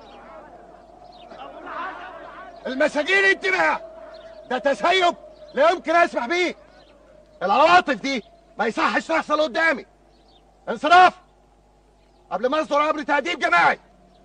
المساجين انتباه. ده تسيب لا يمكن اسمح بيه. العواطف دي ما يصحش تحصل قدامي. انصراف قبل ما يصدر امر تأديب جماعي.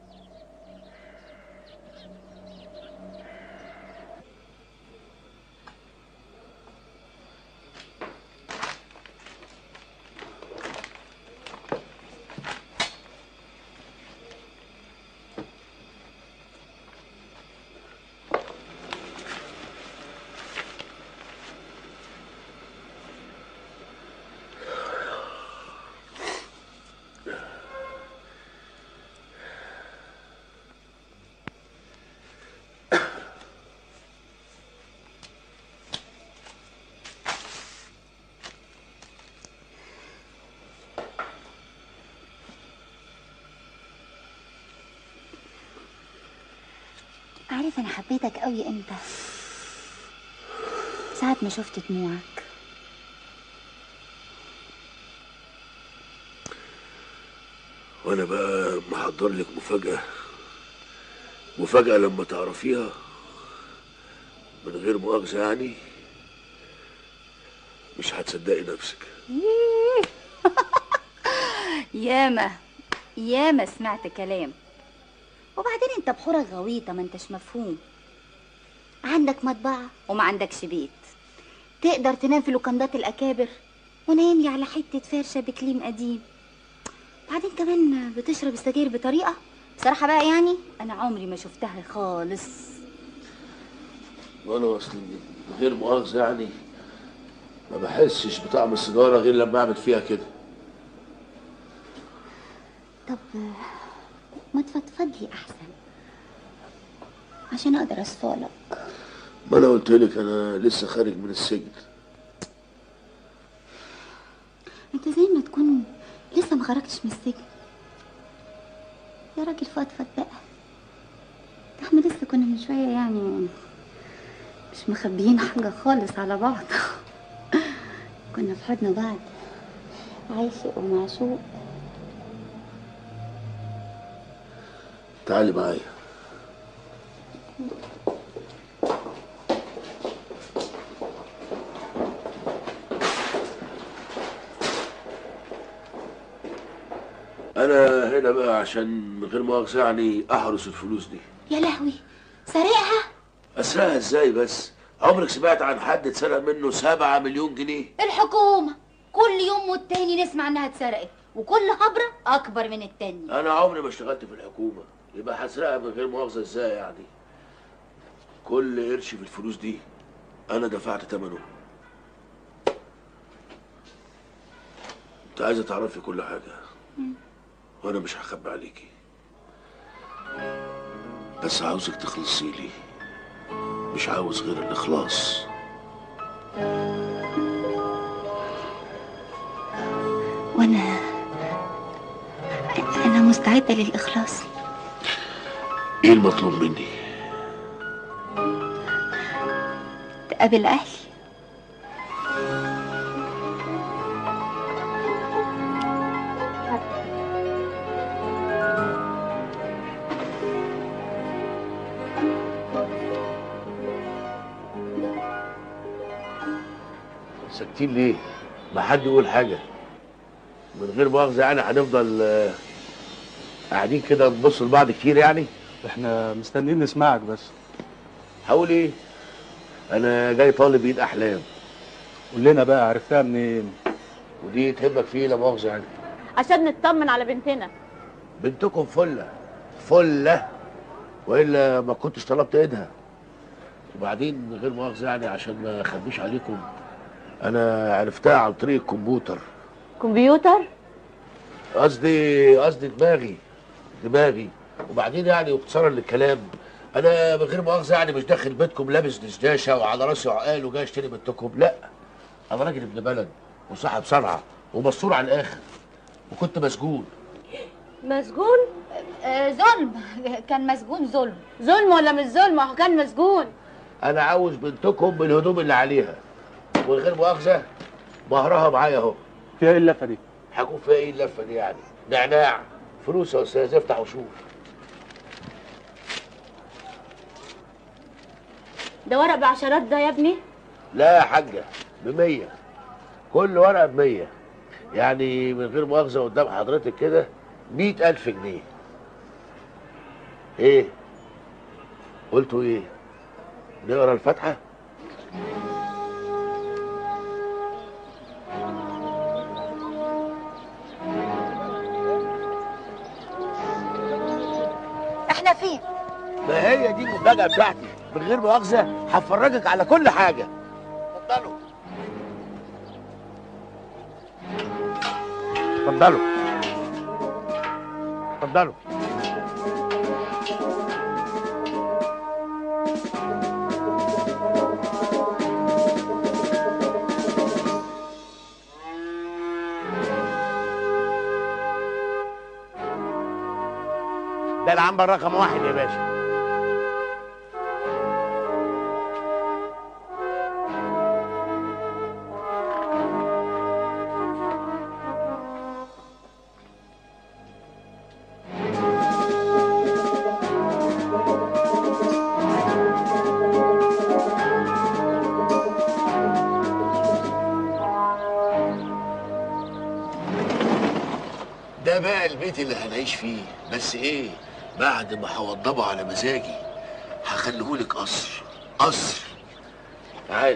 عارف انا حبيتك قوي امتى؟ ساعة ما شفت دموعك. وانا بقى محضر لك مفاجأة لما تعرفيها من غير مؤاخذة يعني مش هتصدقي نفسك. ياما سمعت كلام، وبعدين انت بحورك غويطة ما انتش مفهوم. عندك مطبعة وما عندكش بيت، تقدر تنام في لوكندات الأكابر ونايم لي على حتة فرشة بكليم قديم. بعدين كمان بتشرب السجاير بطريقة بصراحة بقى يعني أنا عمري ما شفتها خالص. وانا اصل غير مؤاخذه يعني ما بحسش بطعم السيجاره غير لما اعمل فيها كده. طب ما تفضفض لي احسن عشان اقدر اصفالك. ما انا قلت لك انا لسه خارج من السجن. انت زي ما تكون لسه ما خرجتش من السجن يا راجل. فضفض بقى. ده احنا لسه كنا من شويه يعني مش مخبيين حاجه خالص على بعض. كنا في حضن بعض عاشق ومعشوق. تعالي معايا. انا هنا بقى عشان من غير مؤاخذه يعني احرس الفلوس دي. يا لهوي، سارقها؟ اسرقها ازاي بس؟ عمرك سمعت عن حد اتسرق منه 7 مليون جنيه؟ الحكومه كل يوم والتاني نسمع انها اتسرقت، وكل هبره اكبر من التاني. انا عمري ما اشتغلت في الحكومه، يبقى هسرقها من غير مؤاخذه ازاي يعني؟ كل قرش في الفلوس دي انا دفعت ثمنه. انت عايزه تعرفي كل حاجه وانا مش هخبي عليكي، بس عاوزك تخلصي لي، مش عاوز غير الاخلاص. وانا مستعده للاخلاص. ايه المطلوب مني؟ تقابل اهلي. ساكتين ليه؟ ما حد يقول حاجه. من غير مؤاخذه يعني هنفضل قاعدين كده نبص لبعض كتير يعني؟ احنا مستنيين نسمعك بس. هقول ايه؟ انا جاي طالب ايد احلام. قول لنا بقى عرفتها منين؟ ودي تهمك فيه لا مؤاخذه يعني؟ عشان نطمن على بنتنا. بنتكم فله والا ما كنتش طلبت ايدها. وبعدين من غير مؤاخذه يعني عشان ما اخبيش عليكم، انا عرفتها عن طريق الكمبيوتر. كمبيوتر؟ قصدي دماغي. وبعدين يعني واختصارا للكلام، انا من غير مؤاخذه يعني مش داخل بيتكم لابس دشداشه وعلى راسي عقال وجاي اشتري بنتكم، لا. انا راجل ابن بلد وصاحب صنعه ومسطور على الاخر، وكنت مسجون. مسجون؟ ظلم. كان مسجون ظلم. ظلم ولا مش ظلم؟ هو كان مسجون. انا عاوز بنتكم بالهدوم اللي عليها، ومن غير مؤاخذه مهرها معايا اهو. فيها ايه اللفه دي؟ هكون فيها ايه اللفه دي يعني؟ نعناع فلوس يا استاذ، افتح وشوف. ده ورق بعشرات ده يا ابني؟ لا يا حاجه، ب100. كل ورقه ب100، يعني من غير مؤاخذه قدام حضرتك كده 100,000 جنيه. ايه؟ قلتوا ايه؟ نقرا الفاتحه؟ احنا فين؟ ما هي دي المفاجأة بتاعتي، من غير مؤاخذة هفرجك على كل حاجة. اتفضلوا. اتفضلوا. اتفضلوا. ده العنبر رقم 1 يا باشا. ده بقى البيت اللي هنعيش فيه، بس ايه؟ بعد ما هوضبه على مزاجي هخليهولك قصر. تعال.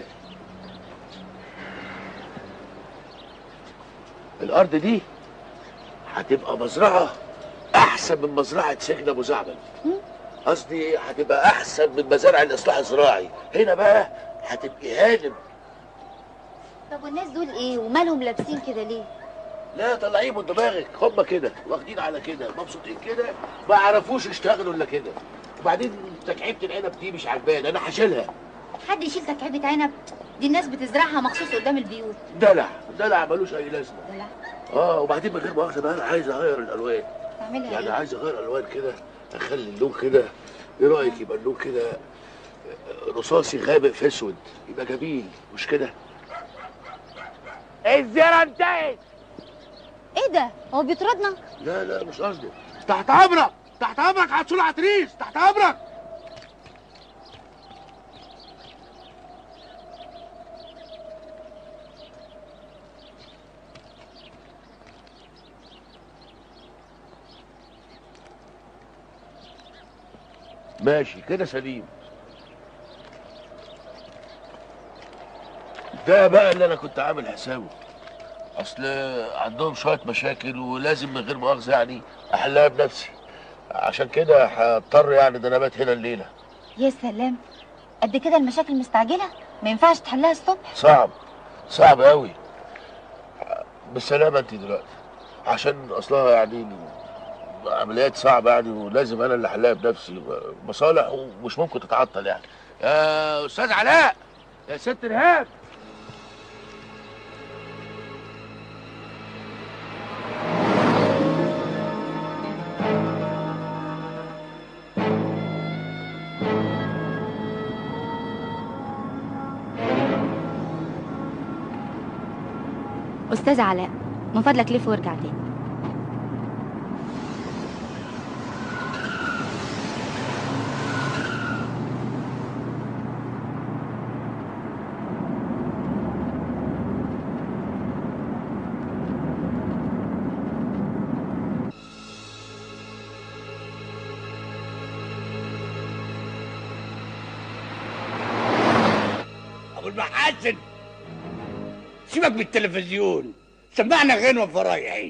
الارض دي هتبقى مزرعه احسن من مزرعه سجن ابو زعبل. قصدي هتبقى احسن من مزارع الاصلاح الزراعي. هنا بقى هتبقي هانم. طب والناس دول ايه ومالهم لابسين كده ليه؟ لا طلعيه من دماغك، هم كده واخدين على كده، مبسوطين كده، ما يعرفوش يشتغلوا الا كده. وبعدين تكعيبه العنب دي مش عجباني، انا هشيلها. حد يشيل تكعيبة عنب؟ دي الناس بتزرعها مخصوص قدام البيوت. دلع ملوش اي لازمه. دلع؟ وبعدين من غير مؤاخذه بقى انا عايز اغير الالوان. تعملها يعني ايه؟ عايز اغير الوان كده، اخلي اللون كده، ايه رايك يبقى اللون كده رصاصي غامق في اسود، يبقى جميل مش كده؟ الزيارة انتهت. ايه ده؟ هو بيطردنا؟ لا مش قصدي. تحت امرك تحت امرك هتشيل عتريس، تحت امرك. ماشي كده سليم. ده بقى اللي انا كنت عامل حسابه. اصل عندهم شويه مشاكل ولازم من غير مؤاخذه يعني احلها بنفسي، عشان كده هضطر يعني ده انا بات هنا الليله. يا سلام، قد كده المشاكل مستعجله؟ ما ينفعش تحلها الصبح؟ صعب قوي. بالسلامه انت دلوقتي، عشان اصلها يعني عمليات صعبه يعني، ولازم انا اللي احلها بنفسي، مصالح ومش ممكن تتعطل يعني. يا استاذ علاء، يا ست رهاب، أستاذ علاء، من فضلك لف وارجع تاني. أبو المحاسن، سيبك من التلفزيون، سمعنا غنوة فرايحي.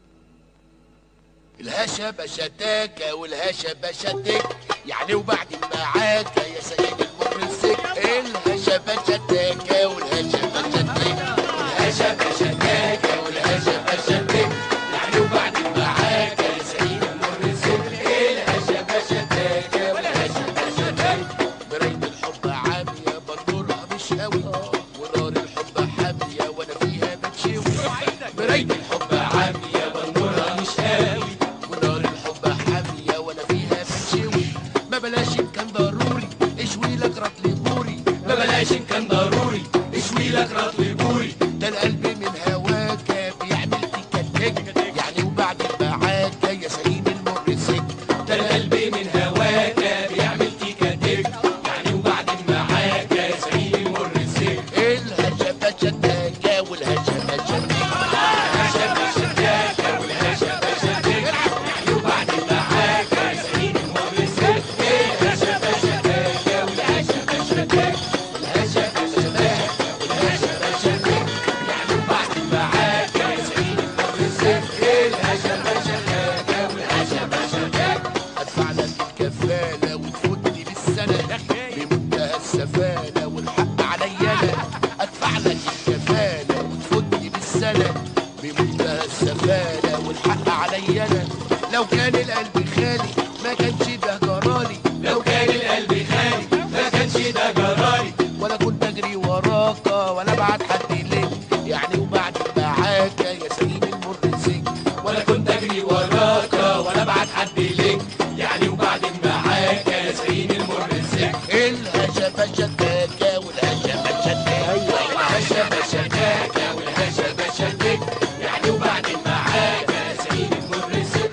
الهشة بشتاكة والهشة بشتك، يعني وبعد معاك يا سيد المرسك. الهشة بشتاكة والهشة بشتك، الهشة بشتاكة والهشة بشتك، يعني وبعد معاك يا سيد المرسك. الهشة بشتاكة والهشة بشتك، مراية الحب عامية بنورها مش قوي، ونار الحب حامية وانا فيها بتشوي. مراية الحب عامية بنورها مش قوي، ونار الحب حامية وانا فيها بتشوي. ما بلاش إن كان ضروري اشوي لك رطل بوري، ما بلاش إن كان ضروري اشوي لك رطل بوري. ده القلب من هواك بيعمل تيكاتيك، يعني وبعد معاك يا سيد المرسك. ده القلب من هواك بيعمل تيكاتيك، يعني وبعد معاك يا سيد المرسك. الهشة بشتاكة والهشة بشتاكة، الهشة بشتاكة والهشة بشتاكة، يعني وبعد معاك يا سيد المرسك. الهشة بشتاكة والهشة بشتاكة، الهشة بشتاكة والهشة بشتاكة، يعني وبعد معاك يا سيد المرسك. الهشة بشتاكة والهشة بشتاكة، ادفع لك الكفالة وتفوتني بالسنة بمنتهى السفالة والحق عليا انا. ادفع لك الكفالة وتفوتني بالسنة بمنتهى السفالة والحق عليا انا. لو كان القلب خالي ما كانش ده جرالي، لو كان القلب خالي ما كانش ده جرالي، ولا كنت اجري وراك ولا ابعت حد ليك، يعني وبعد معاك يا سليم المرسك. ولا كنت اجري وراك ولا ابعت حد ليك، يعني وبعد معاك يا سليم المرسك. الهشة بشتاكة والهشة بشتاكة، الهشة بشتاكة والهشة بشتاكة، يعني وبعد معاك يا سليم المرسك.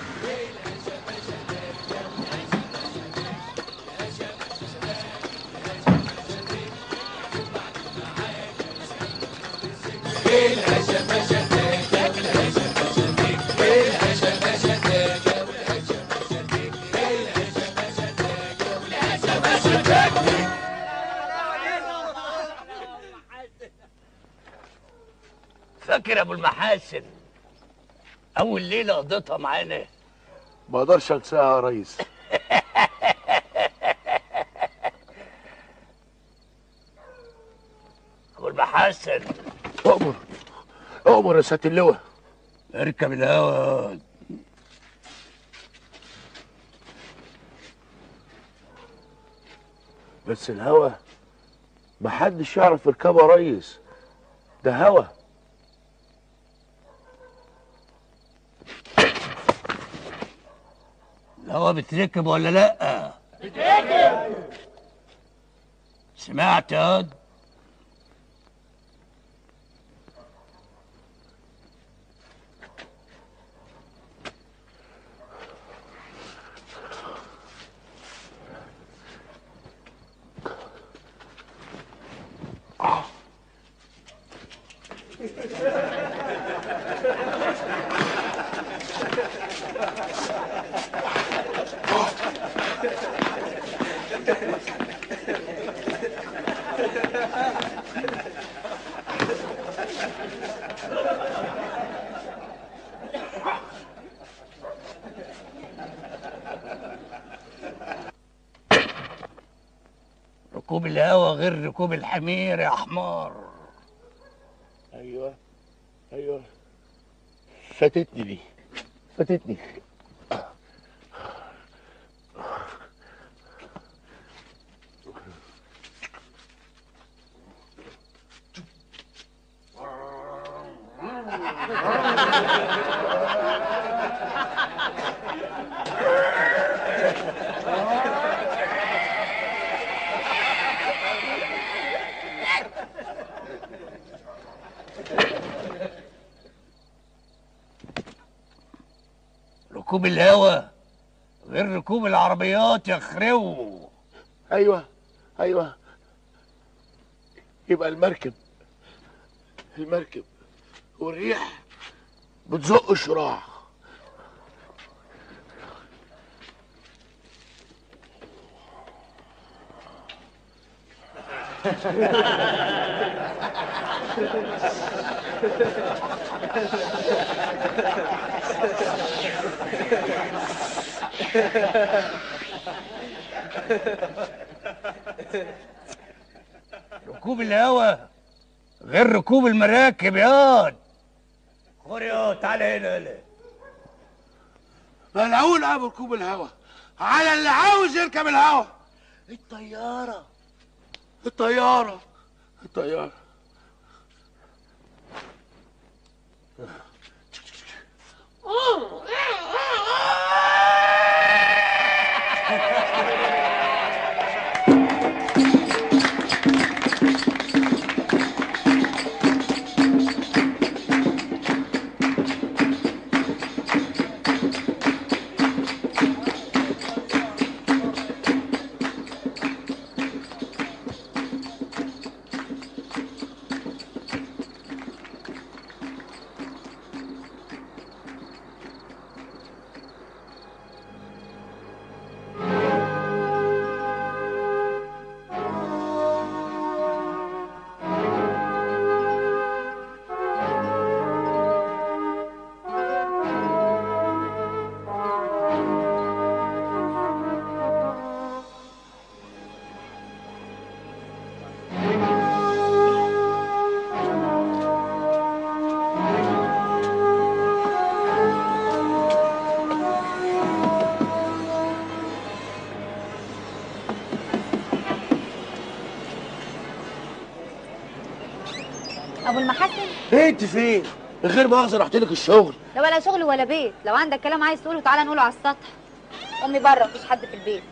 الهشة بشتاكة والهشة بشتاكة، الهشة بشتاكة والهشة بشتاكة، الهشة بشتاكة والهشة بشتاكة. فاكر يا ابو المحاسن اول ليله قضيتها معانا؟ ما اقدرش انساها يا ريس. المحاسن. اؤمر يا سياده اللواء. اركب الهوا. بس الهوا محدش يعرف يركبه يا ريس، ده هوا. الهوا بتركب ولا لا؟ بتركب. سمعت يا واد؟ ركوب الهوا غير ركوب الحمير يا حمار. ايوه ايوه، فاتتني دي، فاتتني. ركوب الهوا غير ركوب العربيات يا خرو. ايوه ايوه، يبقى المركب والريح بتزق الشراع. ركوب الهوا غير ركوب المراكب ياض. خوريو تعالى هنا يلا. ملعون ابو ركوب الهوا على اللي عاوز يركب الهوا. الطيارة الطيارة. ابو المحاسن، انت فين؟ من غير مؤاخذه رحت لك الشغل. لا ولا شغل ولا بيت، لو عندك كلام عايز تقوله تعالى نقوله على السطح. امي بره مفيش حد في البيت.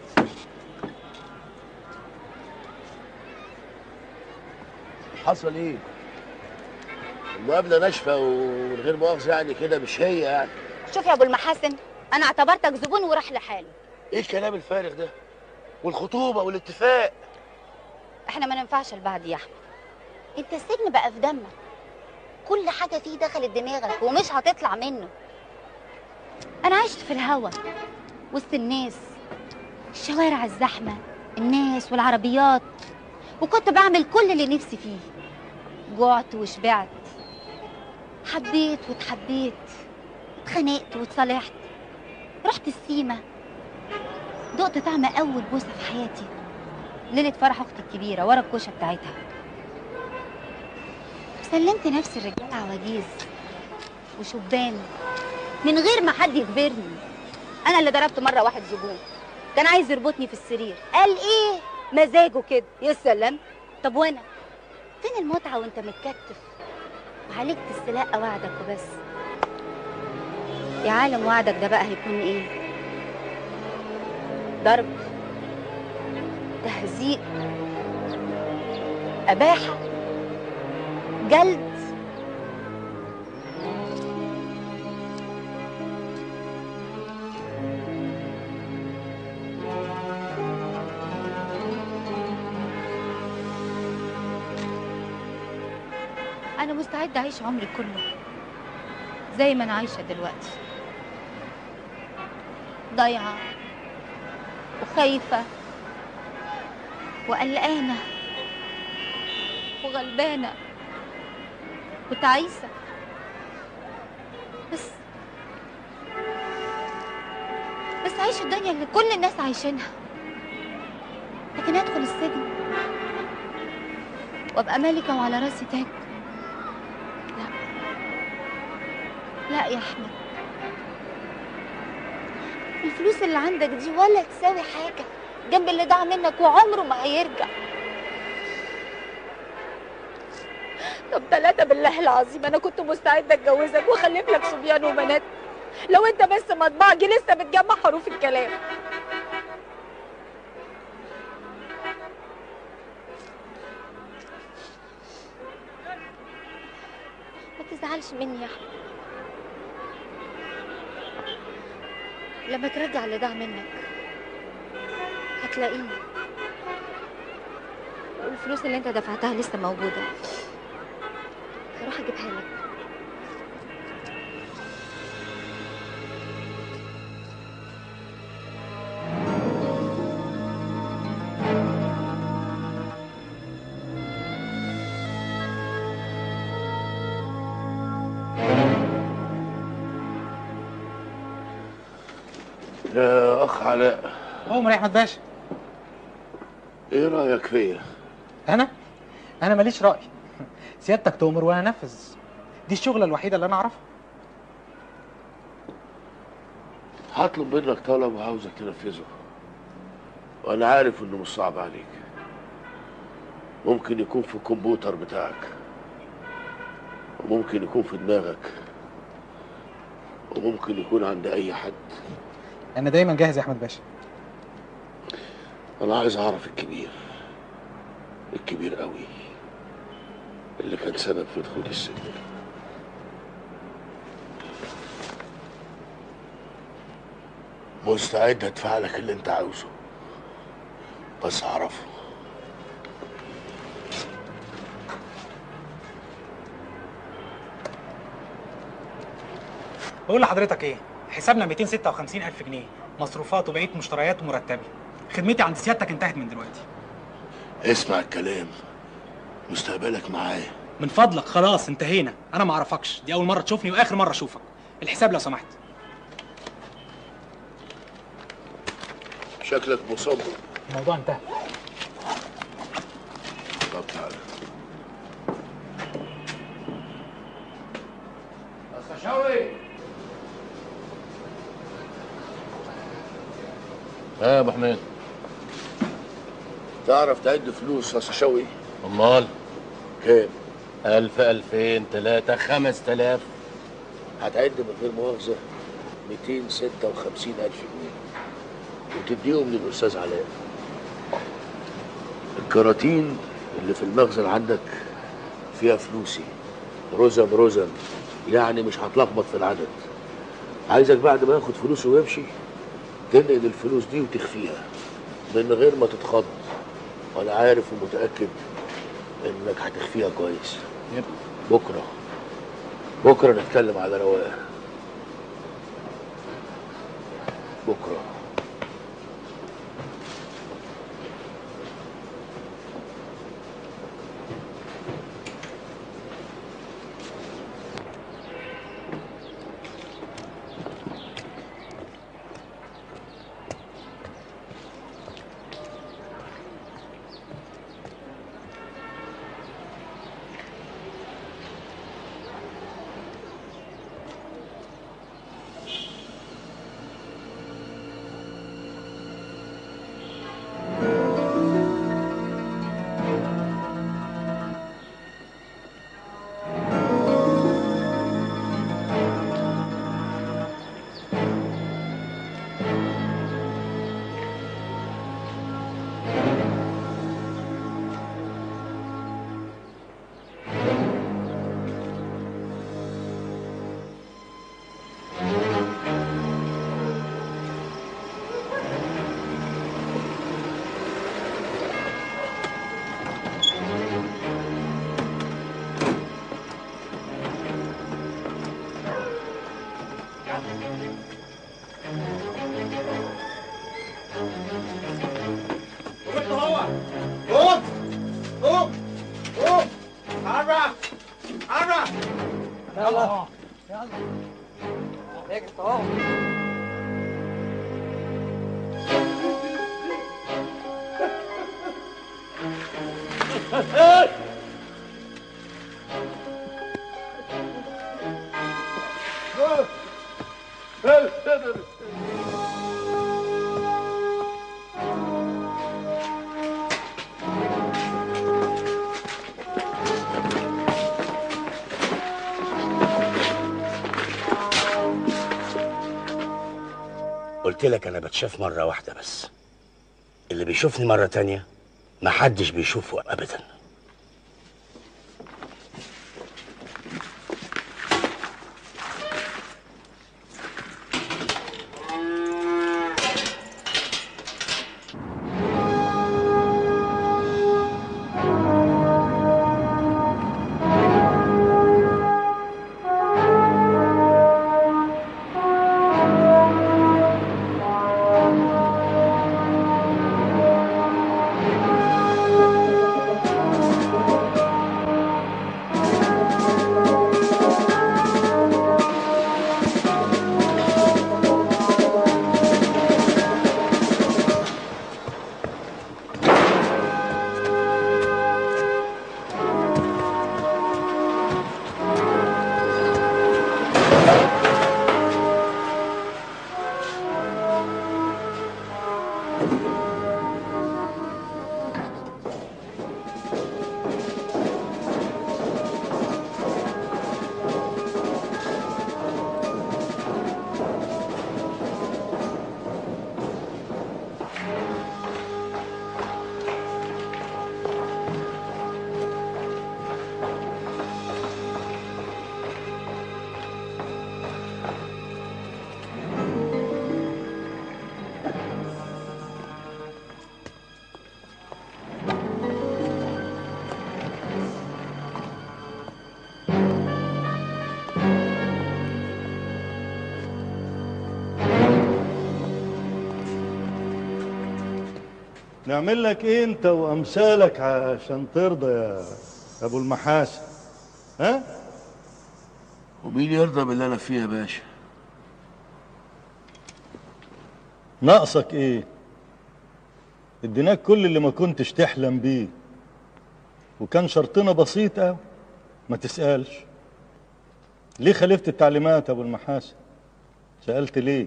حصل ايه؟ المقابله ناشفه ومن غير مؤاخذه يعني كده مش هي يعني. شوف يا ابو المحاسن، انا اعتبرتك زبون وراح لحاله. ايه الكلام الفارغ ده؟ والخطوبه والاتفاق؟ احنا ما ننفعش لبعض يا احمد. انت السجن بقى في دمك، كل حاجه فيه دخلت دماغك ومش هتطلع منه. انا عشت في الهوا وسط الناس، الشوارع الزحمه، الناس والعربيات، وكنت بعمل كل اللي نفسي فيه. جوعت وشبعت، حبيت واتحبيت، اتخانقت واتصالحت، رحت السيما، دقت طعم اول بوسه في حياتي ليله فرح اختي الكبيره ورا الكوشه بتاعتها. سلمت نفسي الرجال عواجيز وشبان من غير ما حد يجبرني. انا اللي ضربت مره واحد زبون كان عايز يربطني في السرير، قال ايه مزاجه كده. يا سلام. طب وانا فين المتعه وانت متكتف وعليك تستلاقى وعدك وبس؟ يا عالم وعدك ده بقى هيكون ايه؟ ضرب، تهزيق، اباحه، جلد. أنا مستعدة أعيش عمري كله زي ما أنا عايشة دلوقتي، ضايعة وخايفة وقلقانة وغلبانة وتعيسة، بس أعيش الدنيا اللي كل الناس عايشينها. لكن أدخل السجن وأبقى ملكة وعلى راسي تاج؟ لا يا احمد، الفلوس اللي عندك دي ولا تساوي حاجه جنب اللي ضاع منك وعمره ما هيرجع. طب 3 بالله العظيم انا كنت مستعده اتجوزك واخلف لك صبيان وبنات لو انت بس مطبعجي لسه بتجمع حروف الكلام. ما تزعلش مني يا احمد، لما ترجع اللي ضاع منك هتلاقيني، والفلوس اللي انت دفعتها لسه موجودة، هروح اجيبها لك. يا اخ علاء. عمر يا احمد باشا. ايه رايك فيا؟ انا ماليش راي، سيادتك تؤمر وانا انفذ، دي الشغله الوحيده اللي انا اعرفها. هطلب منك طلب وعاوزك تنفذه، وانا عارف انه مش صعب عليك. ممكن يكون في الكمبيوتر بتاعك، وممكن يكون في دماغك، وممكن يكون عند اي حد. انا دايما جاهز يا احمد باشا. انا عايز اعرف الكبير قوي اللي كان سبب في دخول السجن. مستعد ادفع لك اللي انت عاوزه، بس اعرفه. بقول لحضرتك ايه، حسابنا 256,000 جنيه مصروفات وبقيه مشتريات ومرتبي. خدمتي عند سيادتك انتهت من دلوقتي. اسمع الكلام، مستقبلك معايا. من فضلك خلاص انتهينا، انا ما اعرفكش، دي اول مره تشوفني واخر مره اشوفك. الحساب لو سمحت. شكلك مصمم. الموضوع انتهى. طب تعالى. شوقي. يا ابو حميد، تعرف تعد فلوس يا شوقي؟ امال كام؟ 1000 2000 3 5000. هتعد من غير مؤاخذه 256,000 جنيه وتديهم للاستاذ علاء. الكراتين اللي في المخزن عندك فيها فلوسي رزم، يعني مش هتلخبط في العدد. عايزك بعد ما ياخد فلوسه ويمشي تنقل الفلوس دي وتخفيها من غير ما تتخض، وانا عارف ومتاكد انك هتخفيها كويس. بكره نتكلم على رواقه. بكره. حرك حرك. يلا يلا اجري اهو. قلت لك انا بتشاف مره واحده بس، اللي بيشوفني مره تانية محدش بيشوفه ابدا. نعمل لك ايه انت وامثالك عشان ترضى يا ابو المحاسن؟ ها؟ ومين يرضى باللي انا فيه يا باشا؟ ناقصك ايه؟ اديناك كل اللي ما كنتش تحلم بيه، وكان شرطنا بسيط قوي، ما تسألش ليه خالفت التعليمات يا ابو المحاسن؟ سألت ليه؟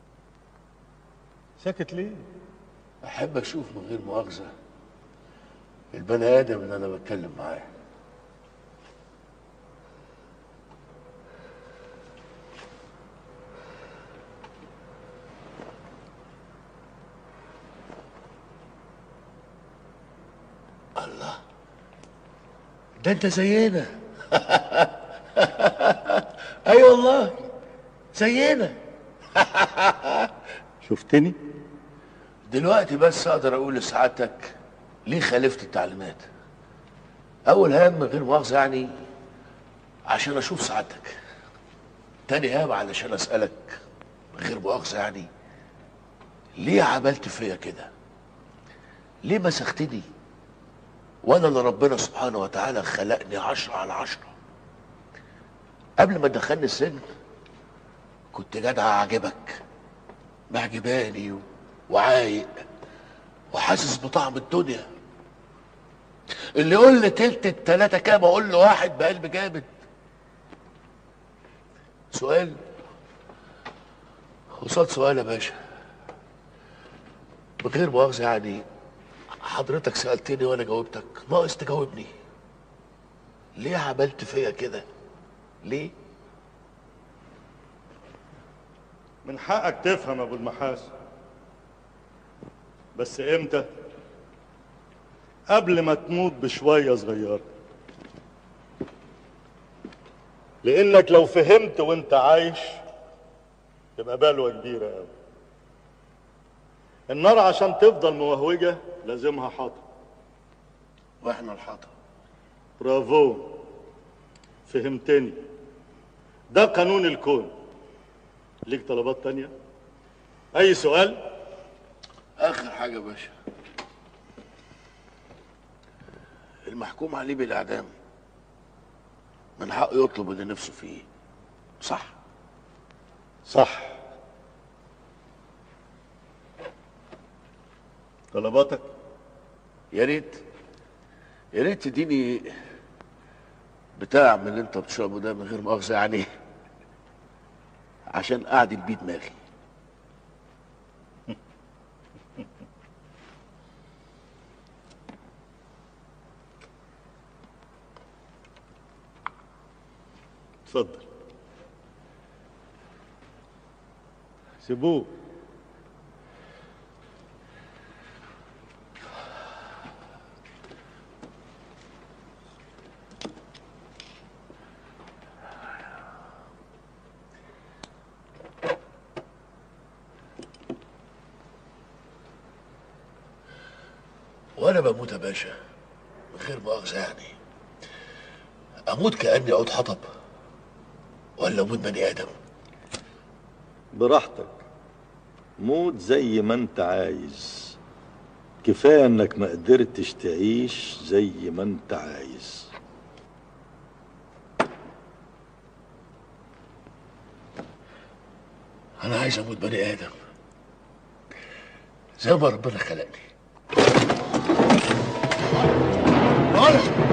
ساكت ليه؟ احب اشوف من غير مؤاخذه البني ادم اللي انا بتكلم معاه. الله، ده انت زينا. اي والله زينا. شفتني؟ دلوقتي بس اقدر اقول لسعادتك ليه خالفت التعليمات. اول هام من غير مؤاخذه يعني عشان اشوف سعادتك، تاني هام علشان اسالك من غير مؤاخذه يعني ليه عملت فيا كده؟ ليه مسختني وانا اللي ربنا سبحانه وتعالى خلقني 10 على 10؟ قبل ما تدخلني السجن كنت جدع اعجبك، معجباني وعايق وحاسس بطعم الدنيا. اللي يقول لي تلت التلاتة كام اقول له واحد بقلب جامد. سؤال وصلت سؤال يا باشا من غير مؤاخذة يعني، حضرتك سألتني وانا جاوبتك، ناقص تجاوبني ليه عملت فيا كده؟ ليه؟ من حقك تفهم يا ابو المحاسن، بس امتى؟ قبل ما تموت بشوية صغيرة، لانك لو فهمت وانت عايش تبقى بلوة كبيرة قوي. النار عشان تفضل موهوجة لازمها حطب، واحنا الحطب. برافو، فهمتني. ده قانون الكون. ليك طلبات تانية؟ اي سؤال؟ اخر حاجة يا باشا، المحكوم عليه بالاعدام من حقه يطلب اللي نفسه فيه، صح؟ صح. طلباتك؟ يا ريت تديني بتاع من اللي انت بتشربه ده من غير مؤاخذه يعني، عشان اعدل بيه دماغي. اتفضل. سيبوه. وانا بموت يا باشا من غير مؤاخذه يعني، اموت كاني عود حطب ولا اموت بني ادم؟ براحتك، موت زي ما انت عايز، كفايه انك ما قدرتش تعيش زي ما انت عايز. انا عايز اموت بني ادم زي ما ربنا خلقني.